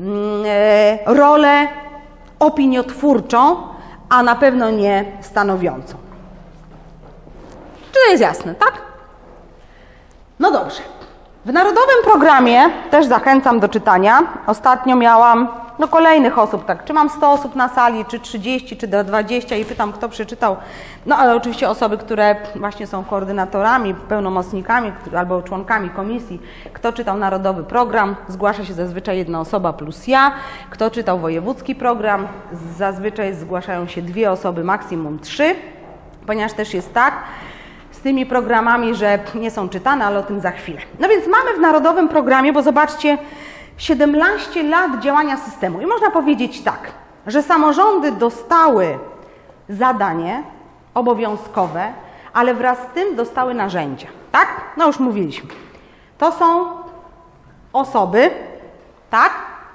rolę opiniotwórczą, a na pewno nie stanowiącą. Czy to jest jasne, tak? No dobrze. W Narodowym Programie, też zachęcam do czytania, ostatnio miałam no, kolejnych osób, tak, czy mam sto osób na sali, czy trzydzieści, czy dwadzieścia i pytam, kto przeczytał, no ale oczywiście osoby, które właśnie są koordynatorami, pełnomocnikami albo członkami komisji, kto czytał Narodowy Program, zgłasza się zazwyczaj jedna osoba plus ja, kto czytał wojewódzki program, zazwyczaj zgłaszają się dwie osoby, maksimum trzy, ponieważ też jest tak, z tymi programami, że nie są czytane, ale o tym za chwilę. No więc mamy w Narodowym Programie, bo zobaczcie, siedemnaście lat działania systemu i można powiedzieć tak, że samorządy dostały zadanie obowiązkowe, ale wraz z tym dostały narzędzia, tak? No już mówiliśmy. To są osoby, tak?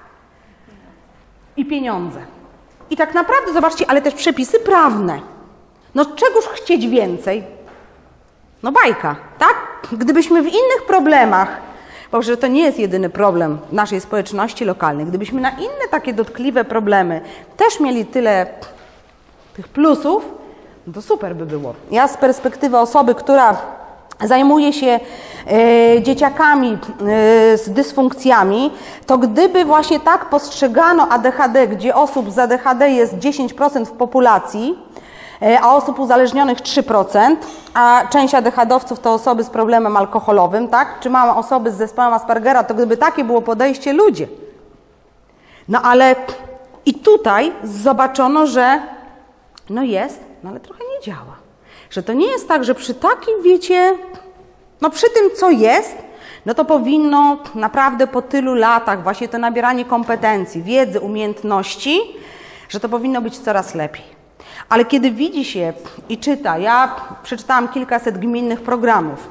I pieniądze. I tak naprawdę, zobaczcie, ale też przepisy prawne. No czegoż chcieć więcej? No bajka, tak? Gdybyśmy w innych problemach, bo że to nie jest jedyny problem naszej społeczności lokalnej, gdybyśmy na inne takie dotkliwe problemy też mieli tyle tych plusów, no to super by było. Ja z perspektywy osoby, która zajmuje się e, dzieciakami e, z dysfunkcjami, to gdyby właśnie tak postrzegano A D H D, gdzie osób z A D H D jest dziesięć procent w populacji, a osób uzależnionych trzy procent, a część A D H D-owców to osoby z problemem alkoholowym, tak? Czy mamy osoby z zespołem Aspergera, to gdyby takie było podejście, ludzie. No ale i tutaj zobaczono, że no jest, no ale trochę nie działa. Że to nie jest tak, że przy takim, wiecie, no przy tym, co jest, no to powinno naprawdę po tylu latach właśnie to nabieranie kompetencji, wiedzy, umiejętności, że to powinno być coraz lepiej. Ale kiedy widzi się i czyta, ja przeczytałam kilkaset gminnych programów,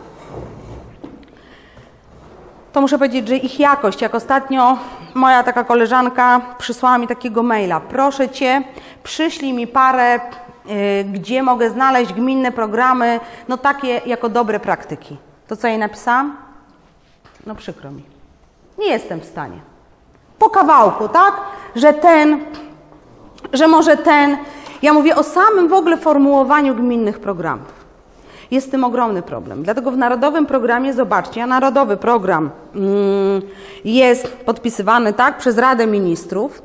to muszę powiedzieć, że ich jakość, jak ostatnio moja taka koleżanka przysłała mi takiego maila, proszę Cię, przyślij mi parę, yy, gdzie mogę znaleźć gminne programy, no takie jako dobre praktyki. To co jej napisałam? No przykro mi. Nie jestem w stanie. Po kawałku, tak? Że ten, że może ten. Ja mówię o samym w ogóle formułowaniu gminnych programów. Jest z tym ogromny problem. Dlatego w Narodowym Programie, zobaczcie, a Narodowy Program mm, jest podpisywany tak przez Radę Ministrów.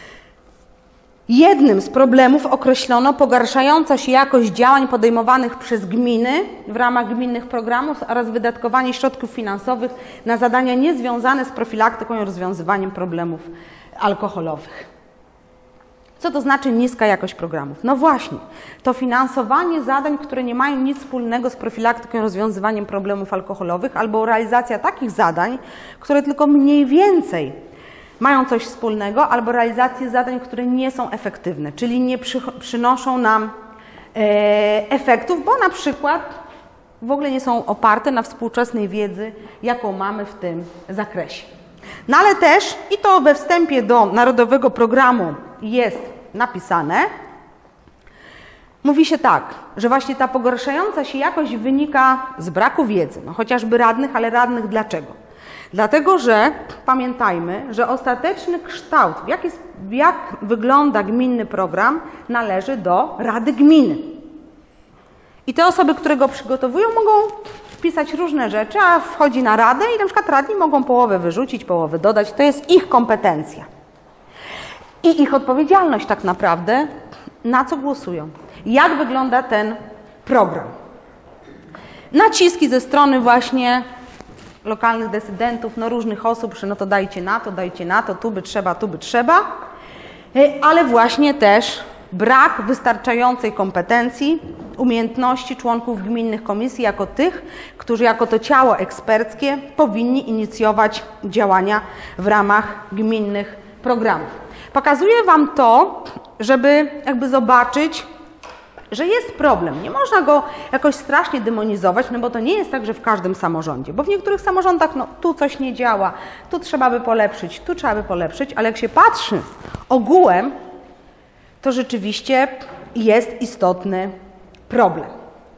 Jednym z problemów określono pogarszająca się jakość działań podejmowanych przez gminy w ramach gminnych programów oraz wydatkowanie środków finansowych na zadania niezwiązane z profilaktyką i rozwiązywaniem problemów alkoholowych. Co to znaczy niska jakość programów? No właśnie, to finansowanie zadań, które nie mają nic wspólnego z profilaktyką i rozwiązywaniem problemów alkoholowych, albo realizacja takich zadań, które tylko mniej więcej mają coś wspólnego, albo realizację zadań, które nie są efektywne, czyli nie przy, przynoszą nam e, efektów, bo na przykład w ogóle nie są oparte na współczesnej wiedzy, jaką mamy w tym zakresie. No ale też, i to we wstępie do Narodowego Programu jest napisane, mówi się tak, że właśnie ta pogarszająca się jakość wynika z braku wiedzy, no chociażby radnych, ale radnych dlaczego? Dlatego, że pamiętajmy, że ostateczny kształt, w jak, jest, jak wygląda gminny program, należy do Rady Gminy. I te osoby, które go przygotowują, mogą wpisać różne rzeczy, a wchodzi na radę i na przykład radni mogą połowę wyrzucić, połowę dodać. To jest ich kompetencja. I ich odpowiedzialność tak naprawdę, na co głosują. Jak wygląda ten program. Naciski ze strony właśnie lokalnych decydentów, no różnych osób, że no to dajcie na to, dajcie na to, tu by trzeba, tu by trzeba, ale właśnie też brak wystarczającej kompetencji, umiejętności członków gminnych komisji jako tych, którzy jako to ciało eksperckie powinni inicjować działania w ramach gminnych programów. Pokazuję Wam to, żeby jakby zobaczyć, że jest problem. Nie można go jakoś strasznie demonizować, no bo to nie jest tak, że w każdym samorządzie, bo w niektórych samorządach no tu coś nie działa, tu trzeba by polepszyć, tu trzeba by polepszyć, ale jak się patrzy ogółem, to rzeczywiście jest istotny problem.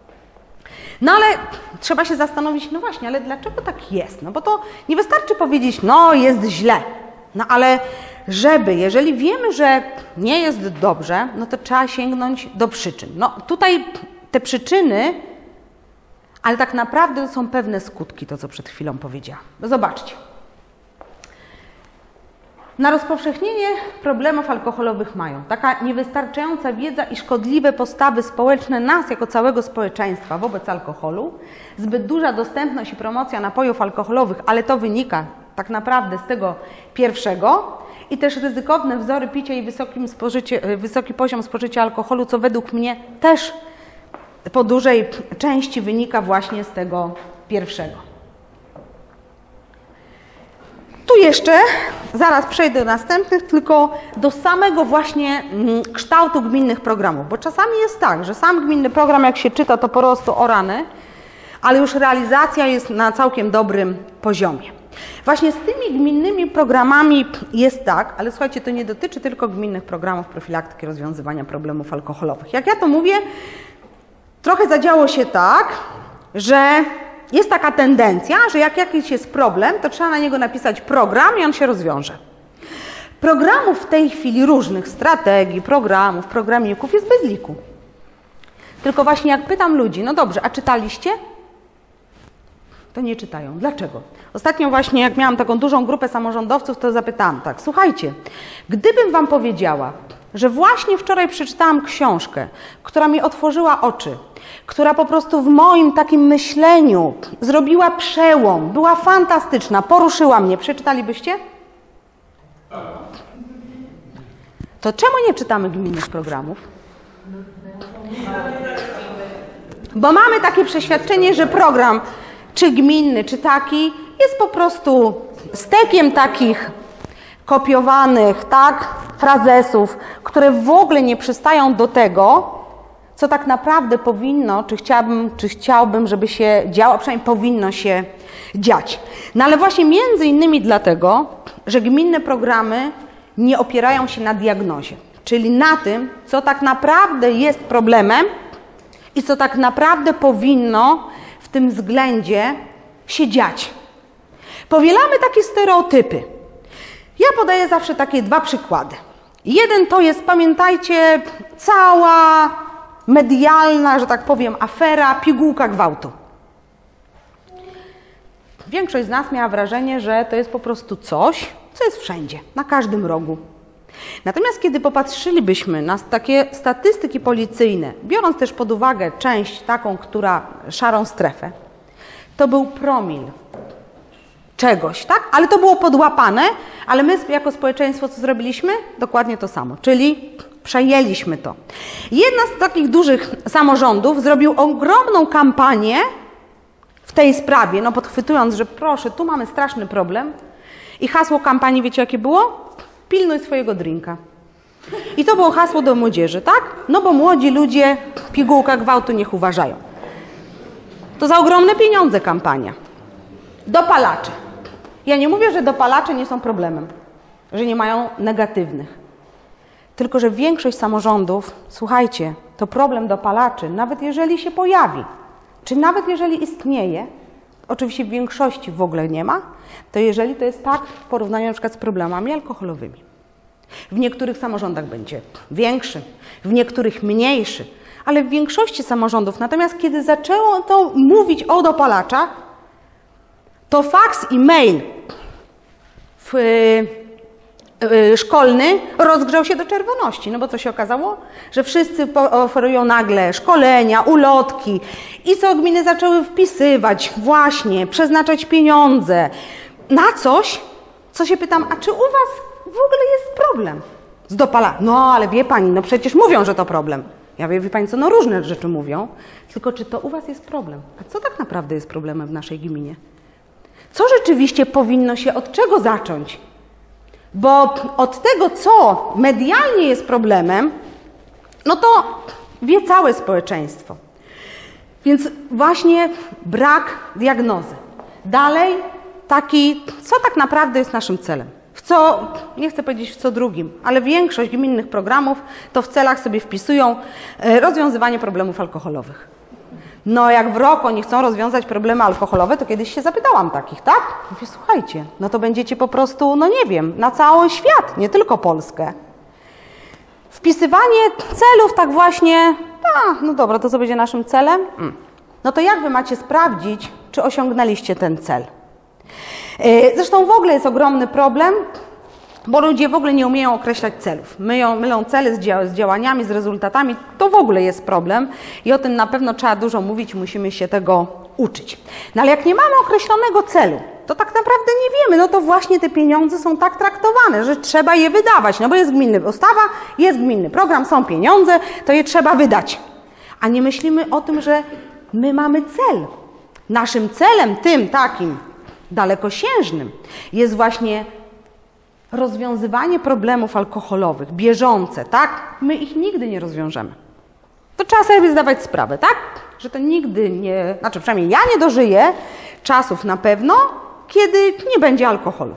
No ale trzeba się zastanowić, no właśnie, ale dlaczego tak jest? No bo to nie wystarczy powiedzieć, no jest źle, no ale żeby, jeżeli wiemy, że nie jest dobrze, no to trzeba sięgnąć do przyczyn. No tutaj te przyczyny, ale tak naprawdę to są pewne skutki, to co przed chwilą powiedziałam. Zobaczcie. Na rozpowszechnienie problemów alkoholowych mają taka niewystarczająca wiedza i szkodliwe postawy społeczne nas jako całego społeczeństwa wobec alkoholu, zbyt duża dostępność i promocja napojów alkoholowych, ale to wynika tak naprawdę z tego pierwszego, i też ryzykowne wzory picia i wysokim spożycie, wysoki poziom spożycia alkoholu, co według mnie też po dużej części wynika właśnie z tego pierwszego. Tu jeszcze, zaraz przejdę do następnych, tylko do samego właśnie kształtu gminnych programów, bo czasami jest tak, że sam gminny program jak się czyta to po prostu o rany, ale już realizacja jest na całkiem dobrym poziomie. Właśnie z tymi gminnymi programami jest tak, ale słuchajcie, to nie dotyczy tylko gminnych programów profilaktyki rozwiązywania problemów alkoholowych. Jak ja to mówię, trochę zadziało się tak, że jest taka tendencja, że jak jakiś jest problem, to trzeba na niego napisać program i on się rozwiąże. Programów w tej chwili różnych, strategii, programów, programików jest bez liku. Tylko właśnie jak pytam ludzi, no dobrze, a czytaliście? To nie czytają. Dlaczego? Ostatnio właśnie jak miałam taką dużą grupę samorządowców, to zapytałam tak, słuchajcie, gdybym Wam powiedziała, że właśnie wczoraj przeczytałam książkę, która mi otworzyła oczy, która po prostu w moim takim myśleniu zrobiła przełom, była fantastyczna, poruszyła mnie, przeczytalibyście? To czemu nie czytamy gminnych programów? Bo mamy takie przeświadczenie, że program czy gminny, czy taki jest po prostu stekiem takich kopiowanych, tak, frazesów, które w ogóle nie przystają do tego, co tak naprawdę powinno, czy chciałabym, czy chciałbym, żeby się działo, przynajmniej powinno się dziać. No ale właśnie między innymi dlatego, że gminne programy nie opierają się na diagnozie, czyli na tym, co tak naprawdę jest problemem i co tak naprawdę powinno w tym względzie się dziać. Powielamy takie stereotypy. Ja podaję zawsze takie dwa przykłady. Jeden to jest, pamiętajcie, cała medialna, że tak powiem, afera pigułka gwałtu. Większość z nas miała wrażenie, że to jest po prostu coś, co jest wszędzie, na każdym rogu. Natomiast kiedy popatrzylibyśmy na takie statystyki policyjne, biorąc też pod uwagę część taką, która szarą strefę, to był promil czegoś, tak? Ale to było podłapane, ale my jako społeczeństwo co zrobiliśmy? Dokładnie to samo, czyli przejęliśmy to. Jedna z takich dużych samorządów zrobił ogromną kampanię w tej sprawie, no podchwytując, że proszę, tu mamy straszny problem i hasło kampanii, wiecie jakie było? Pilnuj swojego drinka. I to było hasło do młodzieży, tak? No bo młodzi ludzie pigułka gwałtu niech uważają. To za ogromne pieniądze kampania. Dopalacze. Ja nie mówię, że dopalacze nie są problemem, że nie mają negatywnych. Tylko że większość samorządów, słuchajcie, to problem dopalaczy, nawet jeżeli się pojawi, czy nawet jeżeli istnieje, oczywiście w większości w ogóle nie ma, to jeżeli to jest tak w porównaniu na przykład z problemami alkoholowymi. W niektórych samorządach będzie większy, w niektórych mniejszy, ale w większości samorządów. Natomiast kiedy zaczęło to mówić o dopalaczach, to faks i mail w, yy, szkolny rozgrzał się do czerwoności. No bo co się okazało? Że wszyscy oferują nagle szkolenia, ulotki i co gminy zaczęły wpisywać, właśnie, przeznaczać pieniądze na coś, co się pytam, a czy u was w ogóle jest problem z dopalaczem? No ale wie pani, no przecież mówią, że to problem. Ja wiem, wie pani co, no różne rzeczy mówią, tylko czy to u was jest problem? A co tak naprawdę jest problemem w naszej gminie? Co rzeczywiście powinno się od czego zacząć? Bo od tego, co medialnie jest problemem, no to wie całe społeczeństwo. Więc właśnie brak diagnozy. Dalej taki, co tak naprawdę jest naszym celem? W co, nie chcę powiedzieć w co drugim, ale większość gminnych programów to w celach sobie wpisują rozwiązywanie problemów alkoholowych. No jak w roku nie chcą rozwiązać problemy alkoholowe, to kiedyś się zapytałam takich, tak? Mówię, słuchajcie, no to będziecie po prostu, no nie wiem, na cały świat, nie tylko Polskę. Wpisywanie celów tak właśnie, a, no dobra, to co będzie naszym celem? Mm. No to jak wy macie sprawdzić, czy osiągnęliście ten cel? Zresztą w ogóle jest ogromny problem, bo ludzie w ogóle nie umieją określać celów. Myją, mylą cele z, dzia z działaniami, z rezultatami. To w ogóle jest problem i o tym na pewno trzeba dużo mówić, musimy się tego uczyć. No ale jak nie mamy określonego celu, to tak naprawdę nie wiemy, no to właśnie te pieniądze są tak traktowane, że trzeba je wydawać, no bo jest gminna ustawa, jest gminny program, są pieniądze, to je trzeba wydać. A nie myślimy o tym, że my mamy cel. Naszym celem, tym takim dalekosiężnym, jest właśnie rozwiązywanie problemów alkoholowych, bieżące, tak? My ich nigdy nie rozwiążemy. To trzeba sobie zdawać sprawę, tak? Że to nigdy nie, znaczy przynajmniej ja nie dożyję czasów na pewno, kiedy nie będzie alkoholu.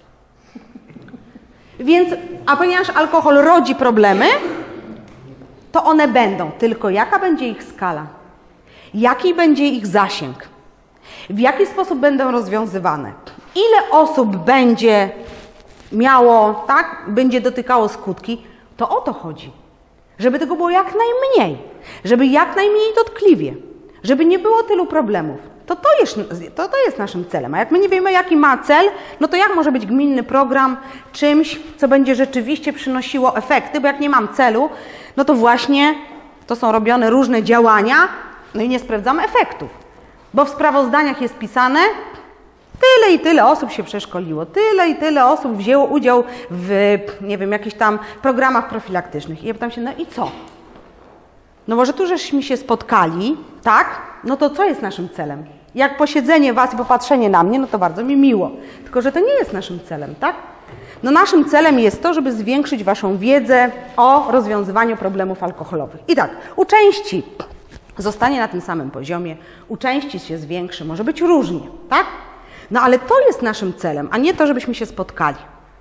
Więc, a ponieważ alkohol rodzi problemy, to one będą, tylko jaka będzie ich skala? Jaki będzie ich zasięg? W jaki sposób będą rozwiązywane? Ile osób będzie miało, tak, będzie dotykało skutki? To o to chodzi. Żeby tego było jak najmniej. Żeby jak najmniej dotkliwie. Żeby nie było tylu problemów. To to jest, to, to jest naszym celem. A jak my nie wiemy, jaki ma cel, no to jak może być gminny program czymś, co będzie rzeczywiście przynosiło efekty? Bo jak nie mam celu, no to właśnie to są robione różne działania, no i nie sprawdzamy efektów. Bo w sprawozdaniach jest pisane, tyle i tyle osób się przeszkoliło, tyle i tyle osób wzięło udział w, nie wiem, jakichś tam programach profilaktycznych. I ja pytam się, no i co? no może tu żeśmy się spotkali, tak? No to co jest naszym celem? Jak posiedzenie was i popatrzenie na mnie, no to bardzo mi miło. Tylko że to nie jest naszym celem, tak? No naszym celem jest to, żeby zwiększyć waszą wiedzę o rozwiązywaniu problemów alkoholowych. I tak, u części zostanie na tym samym poziomie, u części się zwiększy, może być różnie, tak? No ale to jest naszym celem, a nie to, żebyśmy się spotkali.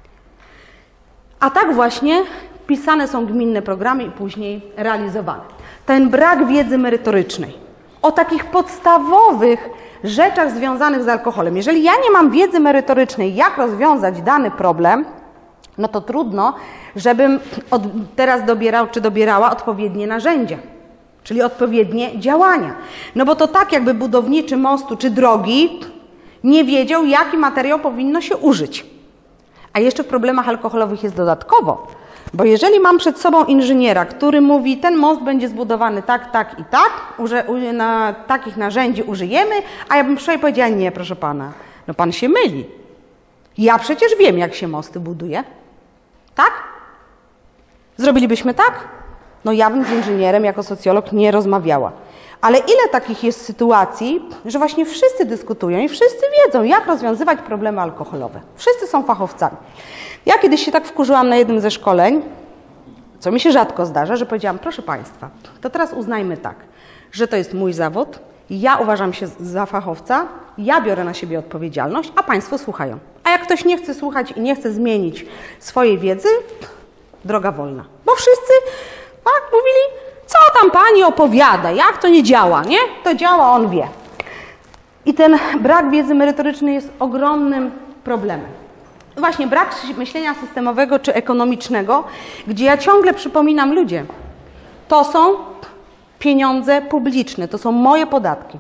A tak właśnie pisane są gminne programy i później realizowane. Ten brak wiedzy merytorycznej o takich podstawowych rzeczach związanych z alkoholem. Jeżeli ja nie mam wiedzy merytorycznej, jak rozwiązać dany problem, no to trudno, żebym od teraz dobierał czy dobierała odpowiednie narzędzia, czyli odpowiednie działania. No bo to tak, jakby budowniczy mostu czy drogi nie wiedział, jaki materiał powinno się użyć. A jeszcze w problemach alkoholowych jest dodatkowo, bo jeżeli mam przed sobą inżyniera, który mówi, ten most będzie zbudowany tak, tak i tak, na takich narzędzi użyjemy, a ja bym przyszła i powiedziała, nie, proszę pana, no pan się myli. Ja przecież wiem, jak się mosty buduje. Tak? Zrobilibyśmy tak? No ja bym z inżynierem jako socjolog nie rozmawiała. Ale ile takich jest sytuacji, że właśnie wszyscy dyskutują i wszyscy wiedzą, jak rozwiązywać problemy alkoholowe. Wszyscy są fachowcami. Ja kiedyś się tak wkurzyłam na jednym ze szkoleń, co mi się rzadko zdarza, że powiedziałam, proszę państwa, to teraz uznajmy tak, że to jest mój zawód, ja uważam się za fachowca, ja biorę na siebie odpowiedzialność, a państwo słuchają. A jak ktoś nie chce słuchać i nie chce zmienić swojej wiedzy, droga wolna. Bo wszyscy tak mówili, co tam pani opowiada, jak to nie działa, nie? To działa, on wie. I ten brak wiedzy merytorycznej jest ogromnym problemem. Właśnie brak myślenia systemowego czy ekonomicznego, gdzie ja ciągle przypominam ludzie, to są pieniądze publiczne, to są moje podatki.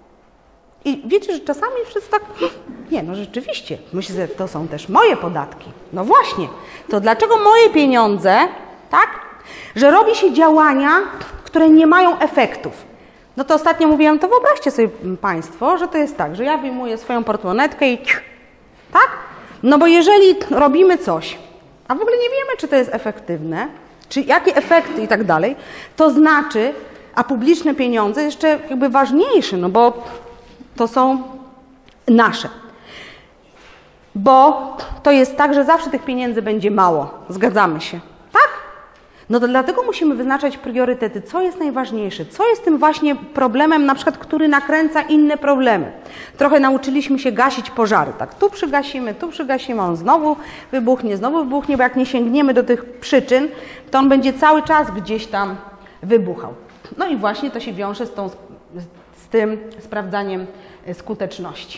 I wiecie, że czasami wszyscy tak, nie, no rzeczywiście, myślę, że to są też moje podatki. No właśnie, to dlaczego moje pieniądze, tak, że robi się działania, które nie mają efektów. No to ostatnio mówiłam, to wyobraźcie sobie państwo, że to jest tak, że ja wyjmuję swoją portmonetkę i tak? No bo jeżeli robimy coś, a w ogóle nie wiemy, czy to jest efektywne, czy jakie efekty i tak dalej, to znaczy, a publiczne pieniądze jeszcze jakby ważniejsze, no bo to są nasze. Bo to jest tak, że zawsze tych pieniędzy będzie mało. Zgadzamy się. Tak? No to dlatego musimy wyznaczać priorytety, co jest najważniejsze, co jest tym właśnie problemem, na przykład, który nakręca inne problemy. Trochę nauczyliśmy się gasić pożary, tak? Tu przygasimy, tu przygasimy, on znowu wybuchnie, znowu wybuchnie, bo jak nie sięgniemy do tych przyczyn, to on będzie cały czas gdzieś tam wybuchał. No i właśnie to się wiąże z, tą, z tym sprawdzaniem skuteczności.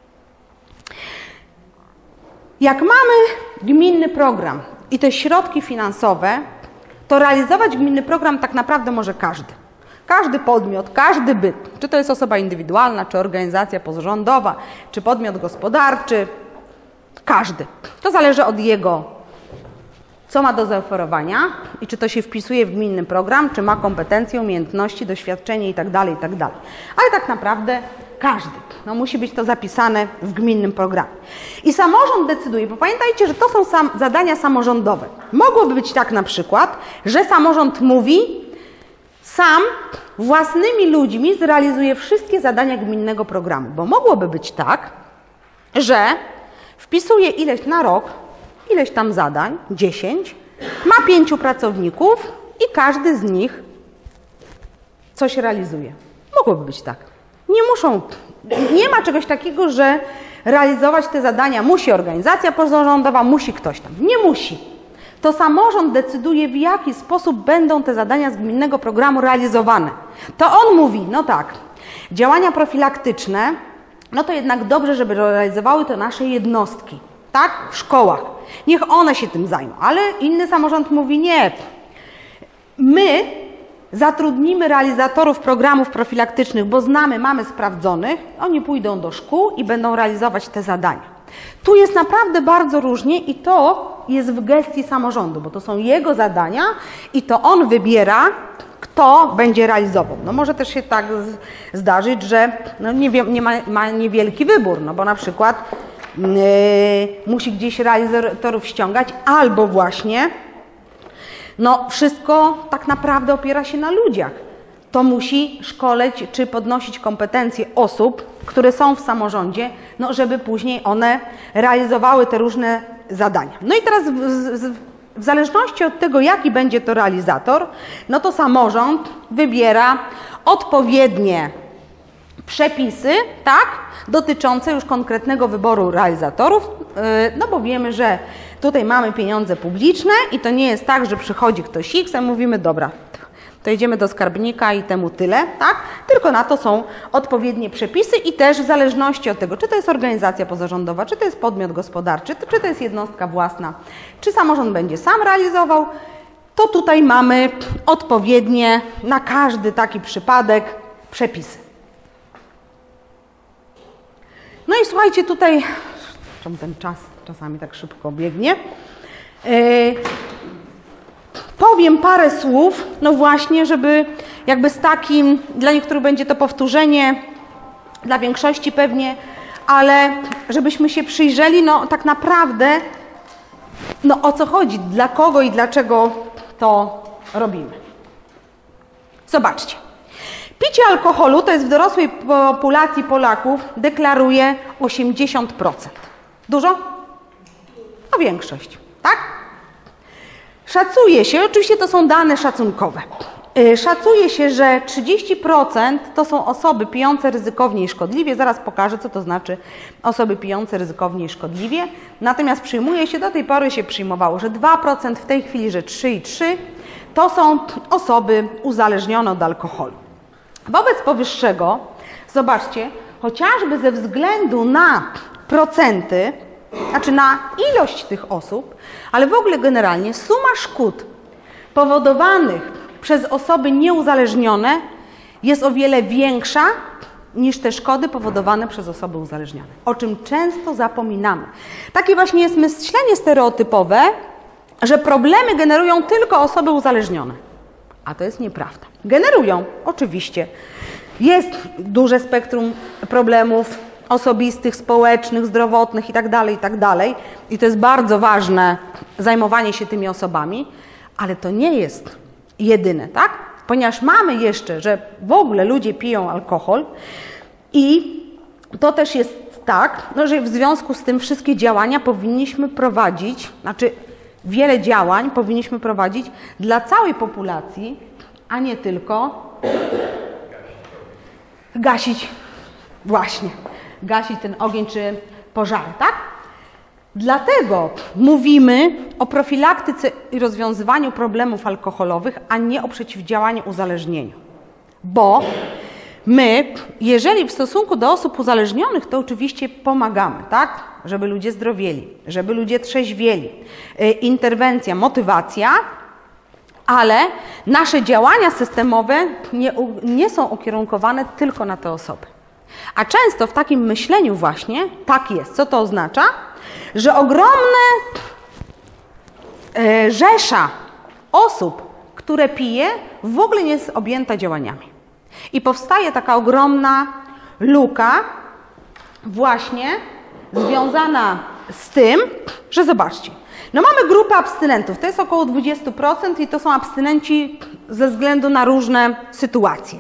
Jak mamy gminny program i te środki finansowe, to realizować gminny program tak naprawdę może każdy. Każdy podmiot, każdy byt, czy to jest osoba indywidualna, czy organizacja pozarządowa, czy podmiot gospodarczy, każdy. To zależy od jego, co ma do zaoferowania i czy to się wpisuje w gminny program, czy ma kompetencje, umiejętności, doświadczenie itd., itd. Ale tak naprawdę każdy. No, musi być to zapisane w gminnym programie. I samorząd decyduje, bo pamiętajcie, że to są sam, zadania samorządowe. Mogłoby być tak na przykład, że samorząd mówi, sam własnymi ludźmi zrealizuje wszystkie zadania gminnego programu. Bo mogłoby być tak, że wpisuje ileś na rok, ileś tam zadań, dziesięć, ma pięciu pracowników i każdy z nich coś realizuje. Mogłoby być tak. Nie muszą, nie ma czegoś takiego, że realizować te zadania musi organizacja pozarządowa, musi ktoś tam. Nie musi. To samorząd decyduje, w jaki sposób będą te zadania z gminnego programu realizowane. To on mówi, no tak, działania profilaktyczne, no to jednak dobrze, żeby realizowały to nasze jednostki, tak, w szkołach. Niech one się tym zajmą, ale inny samorząd mówi, nie, my zatrudnimy realizatorów programów profilaktycznych, bo znamy, mamy sprawdzonych, oni pójdą do szkół i będą realizować te zadania. Tu jest naprawdę bardzo różnie i to jest w gestii samorządu, bo to są jego zadania i to on wybiera, kto będzie realizował. No może też się tak zdarzyć, że no nie, wiem, nie ma, ma niewielki wybór, no bo na przykład yy, musi gdzieś realizatorów ściągać albo właśnie no wszystko tak naprawdę opiera się na ludziach. to musi szkoleć czy podnosić kompetencje osób, które są w samorządzie, no żeby później one realizowały te różne zadania. No i teraz w, w, w zależności od tego, jaki będzie to realizator, no to samorząd wybiera odpowiednie przepisy, tak, dotyczące już konkretnego wyboru realizatorów, no bo wiemy, że tutaj mamy pieniądze publiczne i to nie jest tak, że przychodzi ktoś X, a mówimy, dobra, to idziemy do skarbnika i temu tyle, tak? Tylko na to są odpowiednie przepisy i też w zależności od tego, czy to jest organizacja pozarządowa, czy to jest podmiot gospodarczy, czy to jest jednostka własna, czy samorząd będzie sam realizował, to tutaj mamy odpowiednie na każdy taki przypadek przepisy. No i słuchajcie, tutaj, czemu ten czas czasami tak szybko biegnie, yy, powiem parę słów, no właśnie, żeby jakby z takim, dla niektórych będzie to powtórzenie, dla większości pewnie, ale żebyśmy się przyjrzeli, no tak naprawdę, no o co chodzi, dla kogo i dlaczego to robimy. Zobaczcie. Picie alkoholu, to jest w dorosłej populacji Polaków, deklaruje osiemdziesiąt procent. Dużo? A większość, tak? Szacuje się, oczywiście to są dane szacunkowe, szacuje się, że trzydzieści procent to są osoby pijące ryzykownie i szkodliwie. Zaraz pokażę, co to znaczy osoby pijące ryzykownie i szkodliwie. Natomiast przyjmuje się, do tej pory się przyjmowało, że dwa procent, w tej chwili, że trzy i trzy to są osoby uzależnione od alkoholu. Wobec powyższego, zobaczcie, chociażby ze względu na procenty, znaczy na ilość tych osób, ale w ogóle generalnie suma szkód powodowanych przez osoby nieuzależnione jest o wiele większa niż te szkody powodowane przez osoby uzależnione, o czym często zapominamy. Takie właśnie jest myślenie stereotypowe, że problemy generują tylko osoby uzależnione, a to jest nieprawda. Generują, oczywiście. Jest duże spektrum problemów osobistych, społecznych, zdrowotnych itd., itd. I to jest bardzo ważne zajmowanie się tymi osobami, ale to nie jest jedyne, tak? Ponieważ mamy jeszcze, że w ogóle ludzie piją alkohol i to też jest tak, no, że w związku z tym wszystkie działania powinniśmy prowadzić, znaczy wiele działań powinniśmy prowadzić dla całej populacji, a nie tylko gasić, właśnie, gasić ten ogień czy pożary, tak? Dlatego mówimy o profilaktyce i rozwiązywaniu problemów alkoholowych, a nie o przeciwdziałaniu uzależnieniu. Bo my, jeżeli w stosunku do osób uzależnionych, to oczywiście pomagamy, tak? Żeby ludzie zdrowieli, żeby ludzie trzeźwieli. Interwencja, motywacja, ale nasze działania systemowe nie, nie są ukierunkowane tylko na te osoby. A często w takim myśleniu właśnie tak jest. Co to oznacza? Że ogromne e, rzesza osób, które pije, w ogóle nie jest objęta działaniami. I powstaje taka ogromna luka właśnie związana z tym, że zobaczcie, no mamy grupę abstynentów, to jest około dwadzieścia procent i to są abstynenci ze względu na różne sytuacje.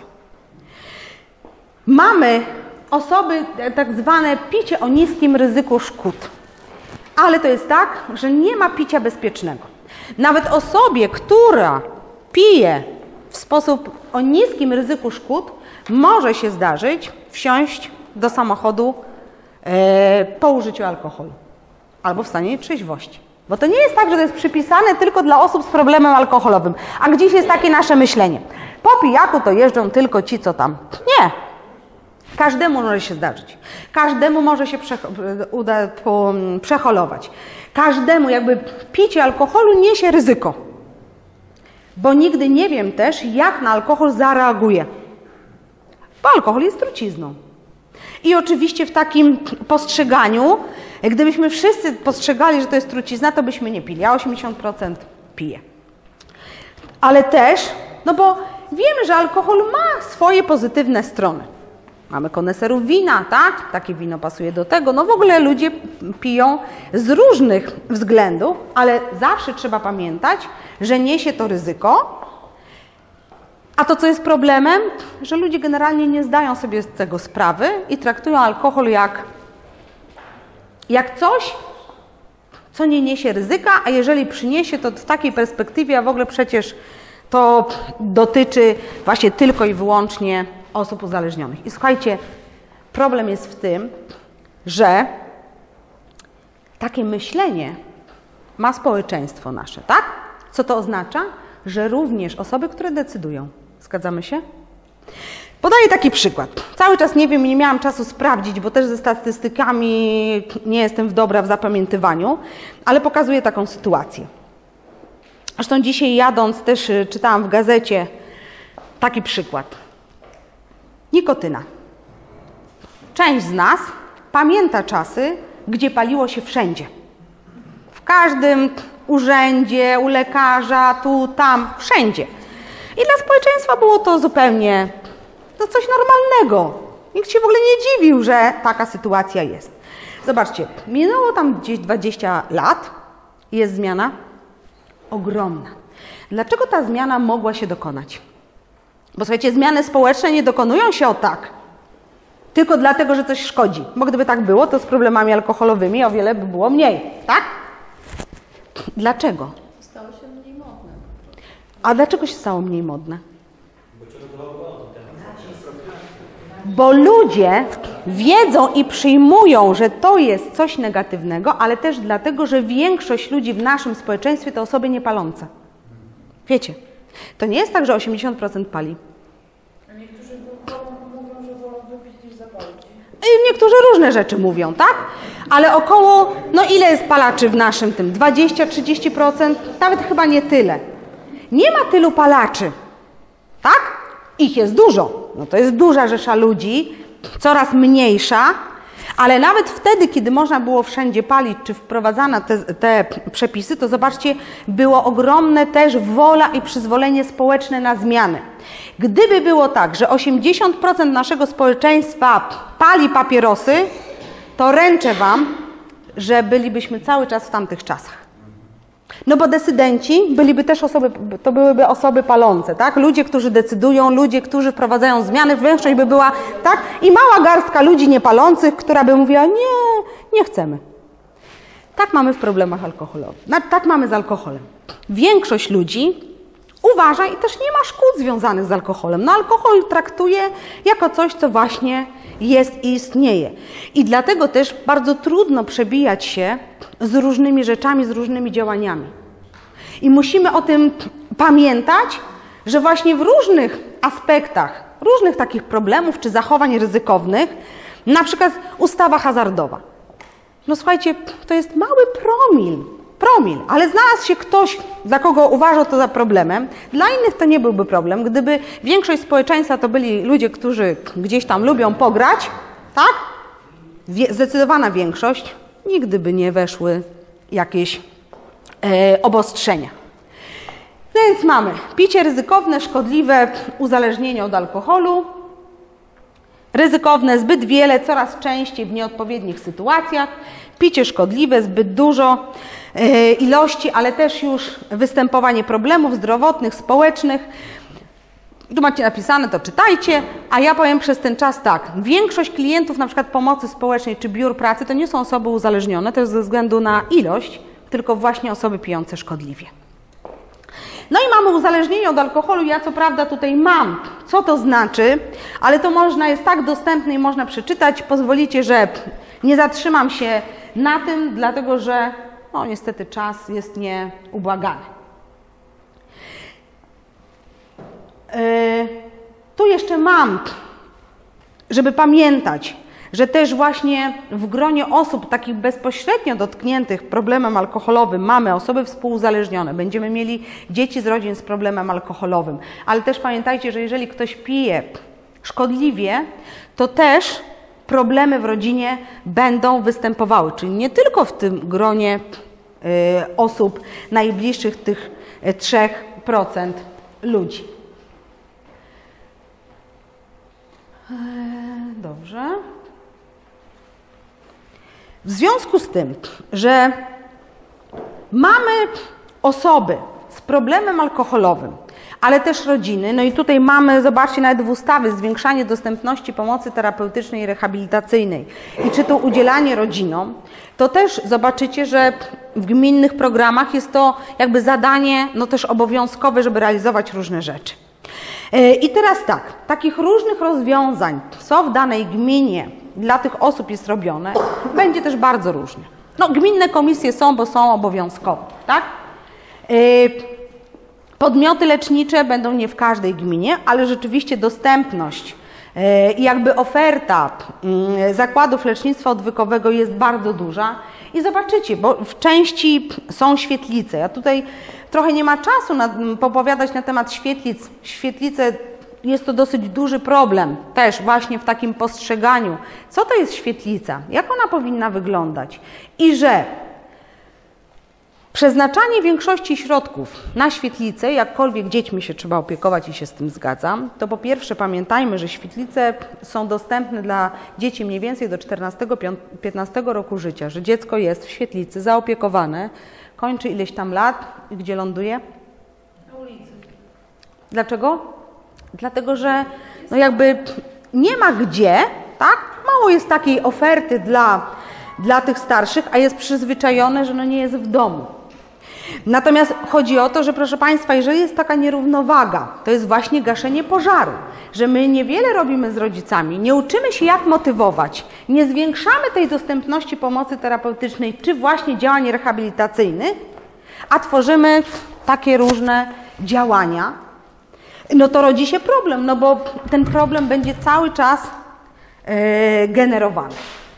Mamy osoby, tak zwane picie o niskim ryzyku szkód. Ale to jest tak, że nie ma picia bezpiecznego. Nawet osobie, która pije w sposób o niskim ryzyku szkód, może się zdarzyć wsiąść do samochodu e, po użyciu alkoholu albo w stanie trzeźwości. Bo to nie jest tak, że to jest przypisane tylko dla osób z problemem alkoholowym. A gdzieś jest takie nasze myślenie. Po pijaku to jeżdżą tylko ci, co tam. Nie. Każdemu może się zdarzyć. Każdemu może się prze, uda po, przeholować. Każdemu jakby picie alkoholu niesie ryzyko. Bo nigdy nie wiem też, jak na alkohol zareaguje. Bo alkohol jest trucizną. I oczywiście w takim postrzeganiu, gdybyśmy wszyscy postrzegali, że to jest trucizna, to byśmy nie pili, a osiemdziesiąt procent pije. Ale też, no bo wiemy, że alkohol ma swoje pozytywne strony. Mamy koneserów wina, tak? Takie wino pasuje do tego. No w ogóle ludzie piją z różnych względów, ale zawsze trzeba pamiętać, że niesie to ryzyko, A to, co jest problemem, że ludzie generalnie nie zdają sobie z tego sprawy i traktują alkohol jak, jak coś, co nie niesie ryzyka, a jeżeli przyniesie, to w takiej perspektywie, a w ogóle przecież to dotyczy właśnie tylko i wyłącznie osób uzależnionych. I słuchajcie, problem jest w tym, że takie myślenie ma społeczeństwo nasze, tak? Co to oznacza? Że również osoby, które decydują. Zgadzamy się? Podaję taki przykład. Cały czas nie wiem, nie miałam czasu sprawdzić, bo też ze statystykami nie jestem dobra w zapamiętywaniu, ale pokazuję taką sytuację. Zresztą dzisiaj jadąc też czytałam w gazecie taki przykład. Nikotyna. Część z nas pamięta czasy, gdzie paliło się wszędzie. W każdym urzędzie, u lekarza, tu, tam, wszędzie. I dla społeczeństwa było to zupełnie to coś normalnego. Nikt się w ogóle nie dziwił, że taka sytuacja jest. Zobaczcie, minęło tam gdzieś dwadzieścia lat i jest zmiana ogromna. Dlaczego ta zmiana mogła się dokonać? Bo słuchajcie, zmiany społeczne nie dokonują się o tak, tylko dlatego, że coś szkodzi. Bo gdyby tak było, to z problemami alkoholowymi o wiele by było mniej, tak? Dlaczego? Stało się mniej modne. A dlaczego się stało mniej modne? Bo ludzie wiedzą i przyjmują, że to jest coś negatywnego, ale też dlatego, że większość ludzi w naszym społeczeństwie to osoby niepalące. Wiecie, to nie jest tak, że osiemdziesiąt procent pali. A niektórzy mówią, że wolą wypić niż zapalić. I niektórzy różne rzeczy mówią, tak? Ale około, no ile jest palaczy w naszym tym? dwadzieścia do trzydziestu procent? Nawet chyba nie tyle. Nie ma tylu palaczy, tak? Ich jest dużo. No to jest duża rzesza ludzi, coraz mniejsza, ale nawet wtedy, kiedy można było wszędzie palić, czy wprowadzano te, te przepisy, to zobaczcie, było ogromne też wola i przyzwolenie społeczne na zmiany. Gdyby było tak, że osiemdziesiąt procent naszego społeczeństwa pali papierosy, to ręczę Wam, że bylibyśmy cały czas w tamtych czasach. No bo decydenci byliby też osoby, to byłyby osoby palące, tak? Ludzie, którzy decydują, ludzie, którzy wprowadzają zmiany, większość by była, tak? I mała garstka ludzi niepalących, która by mówiła, nie, nie chcemy. Tak mamy w problemach alkoholowych. Tak mamy z alkoholem. Większość ludzi uważa i też nie ma szkód związanych z alkoholem. No alkohol traktuje jako coś, co właśnie jest i istnieje. I dlatego też bardzo trudno przebijać się z różnymi rzeczami, z różnymi działaniami. I musimy o tym pamiętać, że właśnie w różnych aspektach, różnych takich problemów czy zachowań ryzykownych, na przykład ustawa hazardowa. No słuchajcie, to jest mały promil, promil, ale znalazł się ktoś, dla kogo uważał to za problemem. Dla innych to nie byłby problem. Gdyby większość społeczeństwa to byli ludzie, którzy gdzieś tam lubią pograć, tak? Wie, zdecydowana większość, nigdy by nie weszły jakieś e, obostrzenia. Więc mamy picie ryzykowne, szkodliwe, uzależnienie od alkoholu, ryzykowne zbyt wiele, coraz częściej w nieodpowiednich sytuacjach, picie szkodliwe, zbyt dużo e, ilości, ale też już występowanie problemów zdrowotnych, społecznych. Tu macie napisane, to czytajcie, a ja powiem przez ten czas tak. Większość klientów na przykład pomocy społecznej czy biur pracy to nie są osoby uzależnione, też ze względu na ilość, tylko właśnie osoby pijące szkodliwie. No i mamy uzależnienie od alkoholu. Ja co prawda tutaj mam, co to znaczy, ale to można, jest tak dostępne i można przeczytać. Pozwolicie, że nie zatrzymam się na tym, dlatego że no niestety czas jest nieubłagany. Yy, tu jeszcze mam, żeby pamiętać, że też właśnie w gronie osób takich bezpośrednio dotkniętych problemem alkoholowym mamy osoby współuzależnione, będziemy mieli dzieci z rodzin z problemem alkoholowym, ale też pamiętajcie, że jeżeli ktoś pije szkodliwie, to też problemy w rodzinie będą występowały, czyli nie tylko w tym gronie y, osób najbliższych tych trzy procent ludzi. Dobrze. W związku z tym, że mamy osoby z problemem alkoholowym, ale też rodziny. No i tutaj mamy, zobaczcie, nawet w ustawie zwiększanie dostępności pomocy terapeutycznej i rehabilitacyjnej i czy to udzielanie rodzinom, to też zobaczycie, że w gminnych programach jest to jakby zadanie no też obowiązkowe, żeby realizować różne rzeczy. I teraz tak, takich różnych rozwiązań, co w danej gminie dla tych osób jest robione, będzie też bardzo różnie. No, gminne komisje są, bo są obowiązkowe, tak? Podmioty lecznicze będą nie w każdej gminie, ale rzeczywiście dostępność i jakby oferta zakładów lecznictwa odwykowego jest bardzo duża. I zobaczycie, bo w części są świetlice. Ja tutaj trochę nie ma czasu na, popowiadać na temat świetlic. Świetlice jest to dosyć duży problem też właśnie w takim postrzeganiu. Co to jest świetlica? Jak ona powinna wyglądać? I że przeznaczanie większości środków na świetlice, jakkolwiek dziećmi się trzeba opiekować i się z tym zgadzam, to po pierwsze pamiętajmy, że świetlice są dostępne dla dzieci mniej więcej do czternastego piętnastego roku życia, że dziecko jest w świetlicy zaopiekowane, kończy ileś tam lat i gdzie ląduje? Na ulicy. Dlaczego? Dlatego, że no jakby nie ma gdzie, tak? Mało jest takiej oferty dla, dla tych starszych, a jest przyzwyczajone, że no nie jest w domu. Natomiast chodzi o to, że proszę Państwa, jeżeli jest taka nierównowaga, to jest właśnie gaszenie pożaru, że my niewiele robimy z rodzicami, nie uczymy się jak motywować, nie zwiększamy tej dostępności pomocy terapeutycznej czy właśnie działań rehabilitacyjnych, a tworzymy takie różne działania, no to rodzi się problem, no bo ten problem będzie cały czas yy, generowany.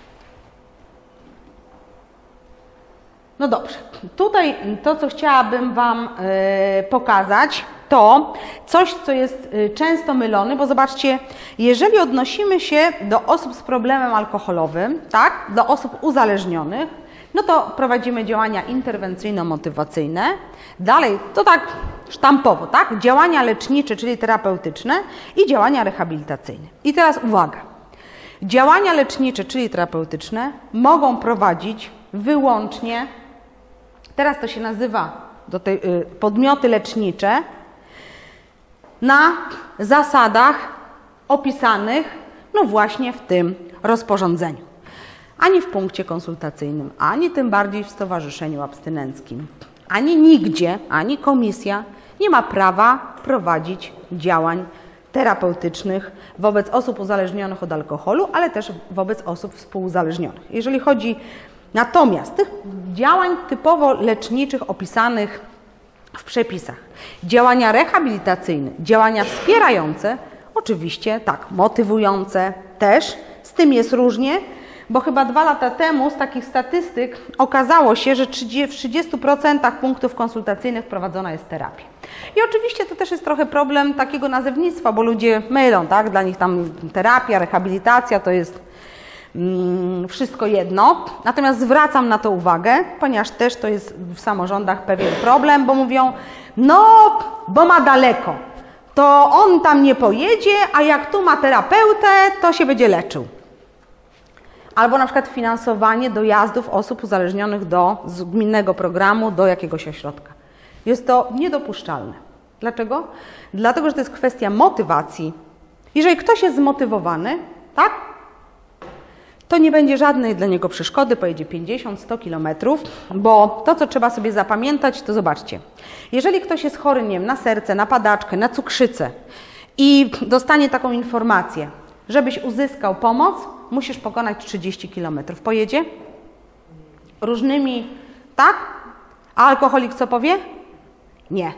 No dobrze, tutaj to, co chciałabym Wam y, pokazać, to coś, co jest y, często mylone, bo zobaczcie, jeżeli odnosimy się do osób z problemem alkoholowym, tak, do osób uzależnionych, no to prowadzimy działania interwencyjno-motywacyjne. Dalej, to tak sztampowo, tak, działania lecznicze, czyli terapeutyczne i działania rehabilitacyjne. I teraz uwaga, działania lecznicze, czyli terapeutyczne mogą prowadzić wyłącznie, teraz to się nazywa do tej, y, podmioty lecznicze, na zasadach opisanych no właśnie w tym rozporządzeniu. Ani w punkcie konsultacyjnym, ani tym bardziej w stowarzyszeniu abstynenckim, ani nigdzie, ani komisja nie ma prawa prowadzić działań terapeutycznych wobec osób uzależnionych od alkoholu, ale też wobec osób współuzależnionych. Jeżeli chodzi natomiast tych działań typowo leczniczych opisanych w przepisach, działania rehabilitacyjne, działania wspierające, oczywiście tak, motywujące też, z tym jest różnie, bo chyba dwa lata temu z takich statystyk okazało się, że w trzydziestu procentach punktów konsultacyjnych prowadzona jest terapia. I oczywiście to też jest trochę problem takiego nazewnictwa, bo ludzie mylą, tak? Dla nich tam terapia, rehabilitacja to jest mm, wszystko jedno. Natomiast zwracam na to uwagę, ponieważ też to jest w samorządach pewien problem, bo mówią, no bo ma daleko, to on tam nie pojedzie, a jak tu ma terapeutę, to się będzie leczył. Albo na przykład finansowanie dojazdów osób uzależnionych do z gminnego programu do jakiegoś ośrodka. Jest to niedopuszczalne. Dlaczego? Dlatego, że to jest kwestia motywacji. Jeżeli ktoś jest zmotywowany, tak, to nie będzie żadnej dla niego przeszkody, pojedzie pięćdziesiąt sto kilometrów, bo to, co trzeba sobie zapamiętać, to zobaczcie. Jeżeli ktoś jest chory, nie wiem, na serce, na padaczkę, na cukrzycę i dostanie taką informację, żebyś uzyskał pomoc, musisz pokonać trzydzieści kilometrów. Pojedzie? Różnymi, tak? A alkoholik co powie? Nie.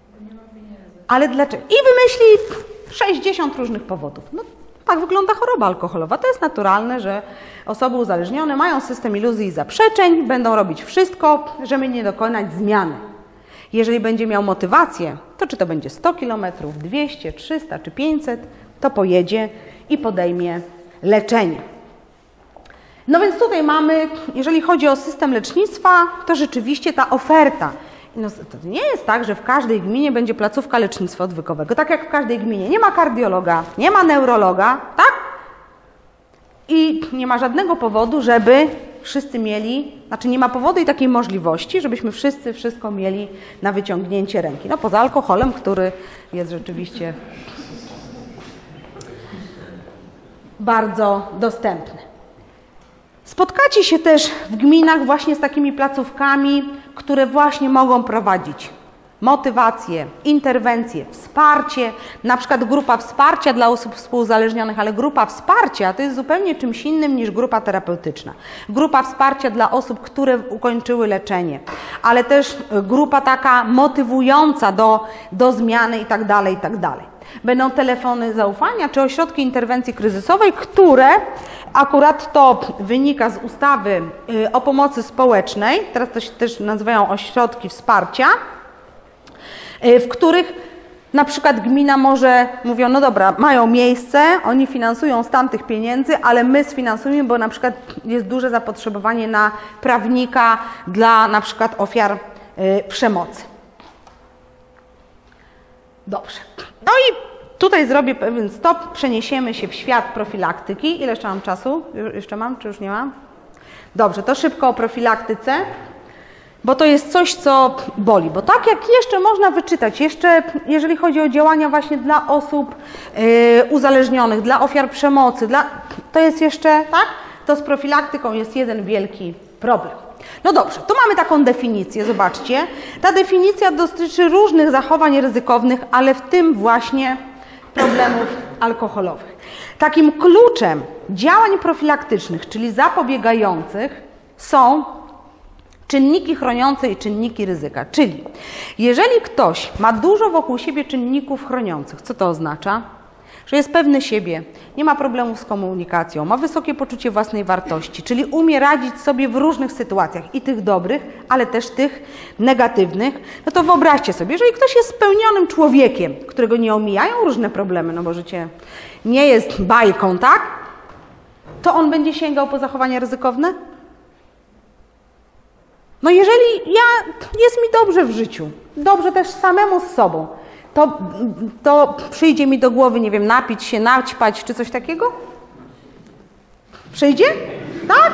Ale dlaczego? I wymyśli sześćdziesiąt różnych powodów. No, tak wygląda choroba alkoholowa. To jest naturalne, że osoby uzależnione mają system iluzji i zaprzeczeń, będą robić wszystko, żeby nie dokonać zmiany. Jeżeli będzie miał motywację, to czy to będzie sto kilometrów, dwieście, trzysta czy pięćset, to pojedzie i podejmie leczenie. No więc tutaj mamy, jeżeli chodzi o system lecznictwa, to rzeczywiście ta oferta. No, to nie jest tak, że w każdej gminie będzie placówka lecznictwa odwykowego. Tak jak w każdej gminie nie ma kardiologa, nie ma neurologa, tak? I nie ma żadnego powodu, żeby wszyscy mieli, znaczy nie ma powodu i takiej możliwości, żebyśmy wszyscy wszystko mieli na wyciągnięcie ręki. No poza alkoholem, który jest rzeczywiście bardzo dostępny. Spotkacie się też w gminach właśnie z takimi placówkami, które właśnie mogą prowadzić motywację, interwencję, wsparcie, na przykład grupa wsparcia dla osób współuzależnionych, ale grupa wsparcia to jest zupełnie czymś innym niż grupa terapeutyczna. Grupa wsparcia dla osób, które ukończyły leczenie, ale też grupa taka motywująca do, do zmiany i tak dalej, i tak dalej. Będą telefony zaufania czy ośrodki interwencji kryzysowej, które akurat to wynika z ustawy o pomocy społecznej, teraz to się też nazywają ośrodki wsparcia, w których na przykład gmina może, mówią, no dobra, mają miejsce, oni finansują z tamtych pieniędzy, ale my sfinansujemy, bo na przykład jest duże zapotrzebowanie na prawnika dla na przykład ofiar y, przemocy. Dobrze. No i tutaj zrobię pewien stop, przeniesiemy się w świat profilaktyki. Ile jeszcze mam czasu? Jeszcze mam, czy już nie mam? Dobrze, to szybko o profilaktyce. Bo to jest coś, co boli. Bo tak jak jeszcze można wyczytać, jeszcze jeżeli chodzi o działania właśnie dla osób yy, uzależnionych, dla ofiar przemocy, dla, to jest jeszcze, tak? To z profilaktyką jest jeden wielki problem. No dobrze, tu mamy taką definicję, zobaczcie. Ta definicja dotyczy różnych zachowań ryzykownych, ale w tym właśnie problemów alkoholowych. Takim kluczem działań profilaktycznych, czyli zapobiegających, są czynniki chroniące i czynniki ryzyka. Czyli jeżeli ktoś ma dużo wokół siebie czynników chroniących, co to oznacza? Że jest pewny siebie, nie ma problemów z komunikacją, ma wysokie poczucie własnej wartości, czyli umie radzić sobie w różnych sytuacjach, i tych dobrych, ale też tych negatywnych, no to wyobraźcie sobie, jeżeli ktoś jest spełnionym człowiekiem, którego nie omijają różne problemy, no bo życie nie jest bajką, tak? To on będzie sięgał po zachowania ryzykowne? No jeżeli ja, jest mi dobrze w życiu, dobrze też samemu z sobą, to, to przyjdzie mi do głowy, nie wiem, napić się, naćpać czy coś takiego? Przyjdzie? Tak?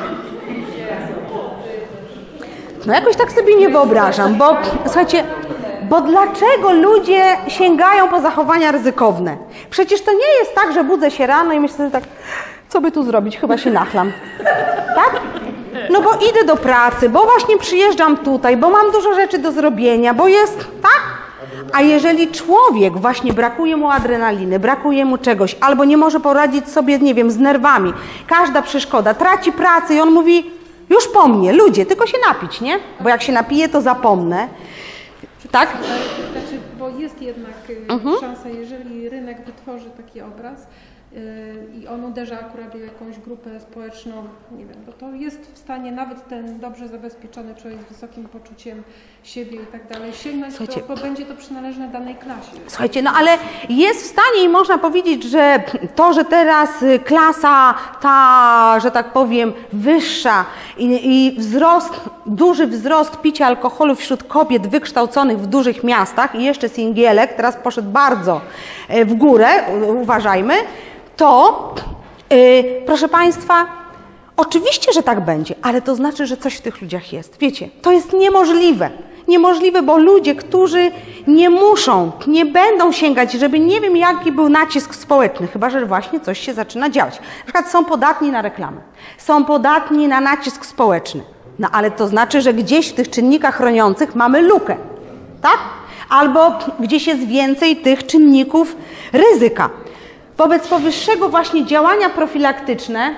No jakoś tak sobie nie wyobrażam, bo słuchajcie, bo dlaczego ludzie sięgają po zachowania ryzykowne? Przecież to nie jest tak, że budzę się rano i myślę, że tak, co by tu zrobić? Chyba się nachlam. Tak? No bo idę do pracy, bo właśnie przyjeżdżam tutaj, bo mam dużo rzeczy do zrobienia, bo jest, tak? A jeżeli człowiek właśnie brakuje mu adrenaliny, brakuje mu czegoś, albo nie może poradzić sobie, nie wiem, z nerwami, każda przeszkoda, traci pracę i on mówi, już po mnie, ludzie, tylko się napić, nie? Bo jak się napiję, to zapomnę. Tak? Znaczy, bo jest jednak mhm. szansa, jeżeli rynek wytworzy taki obraz, i on uderza akurat w jakąś grupę społeczną, nie wiem, bo to jest w stanie nawet ten dobrze zabezpieczony człowiek z wysokim poczuciem siebie i tak dalej sięgnąć, to, bo będzie to przynależne danej klasie. Słuchajcie, no ale jest w stanie i można powiedzieć, że to, że teraz klasa ta, że tak powiem, wyższa i, i wzrost, duży wzrost picia alkoholu wśród kobiet wykształconych w dużych miastach i jeszcze singielek, teraz poszedł bardzo w górę, uważajmy, to, yy, proszę Państwa, oczywiście, że tak będzie, ale to znaczy, że coś w tych ludziach jest. Wiecie, to jest niemożliwe. Niemożliwe, bo ludzie, którzy nie muszą, nie będą sięgać, żeby nie wiem, jaki był nacisk społeczny, chyba że właśnie coś się zaczyna działać. Na przykład są podatni na reklamę, są podatni na nacisk społeczny. No ale to znaczy, że gdzieś w tych czynnikach chroniących mamy lukę, tak? Albo gdzieś jest więcej tych czynników ryzyka. Wobec powyższego właśnie działania profilaktyczne,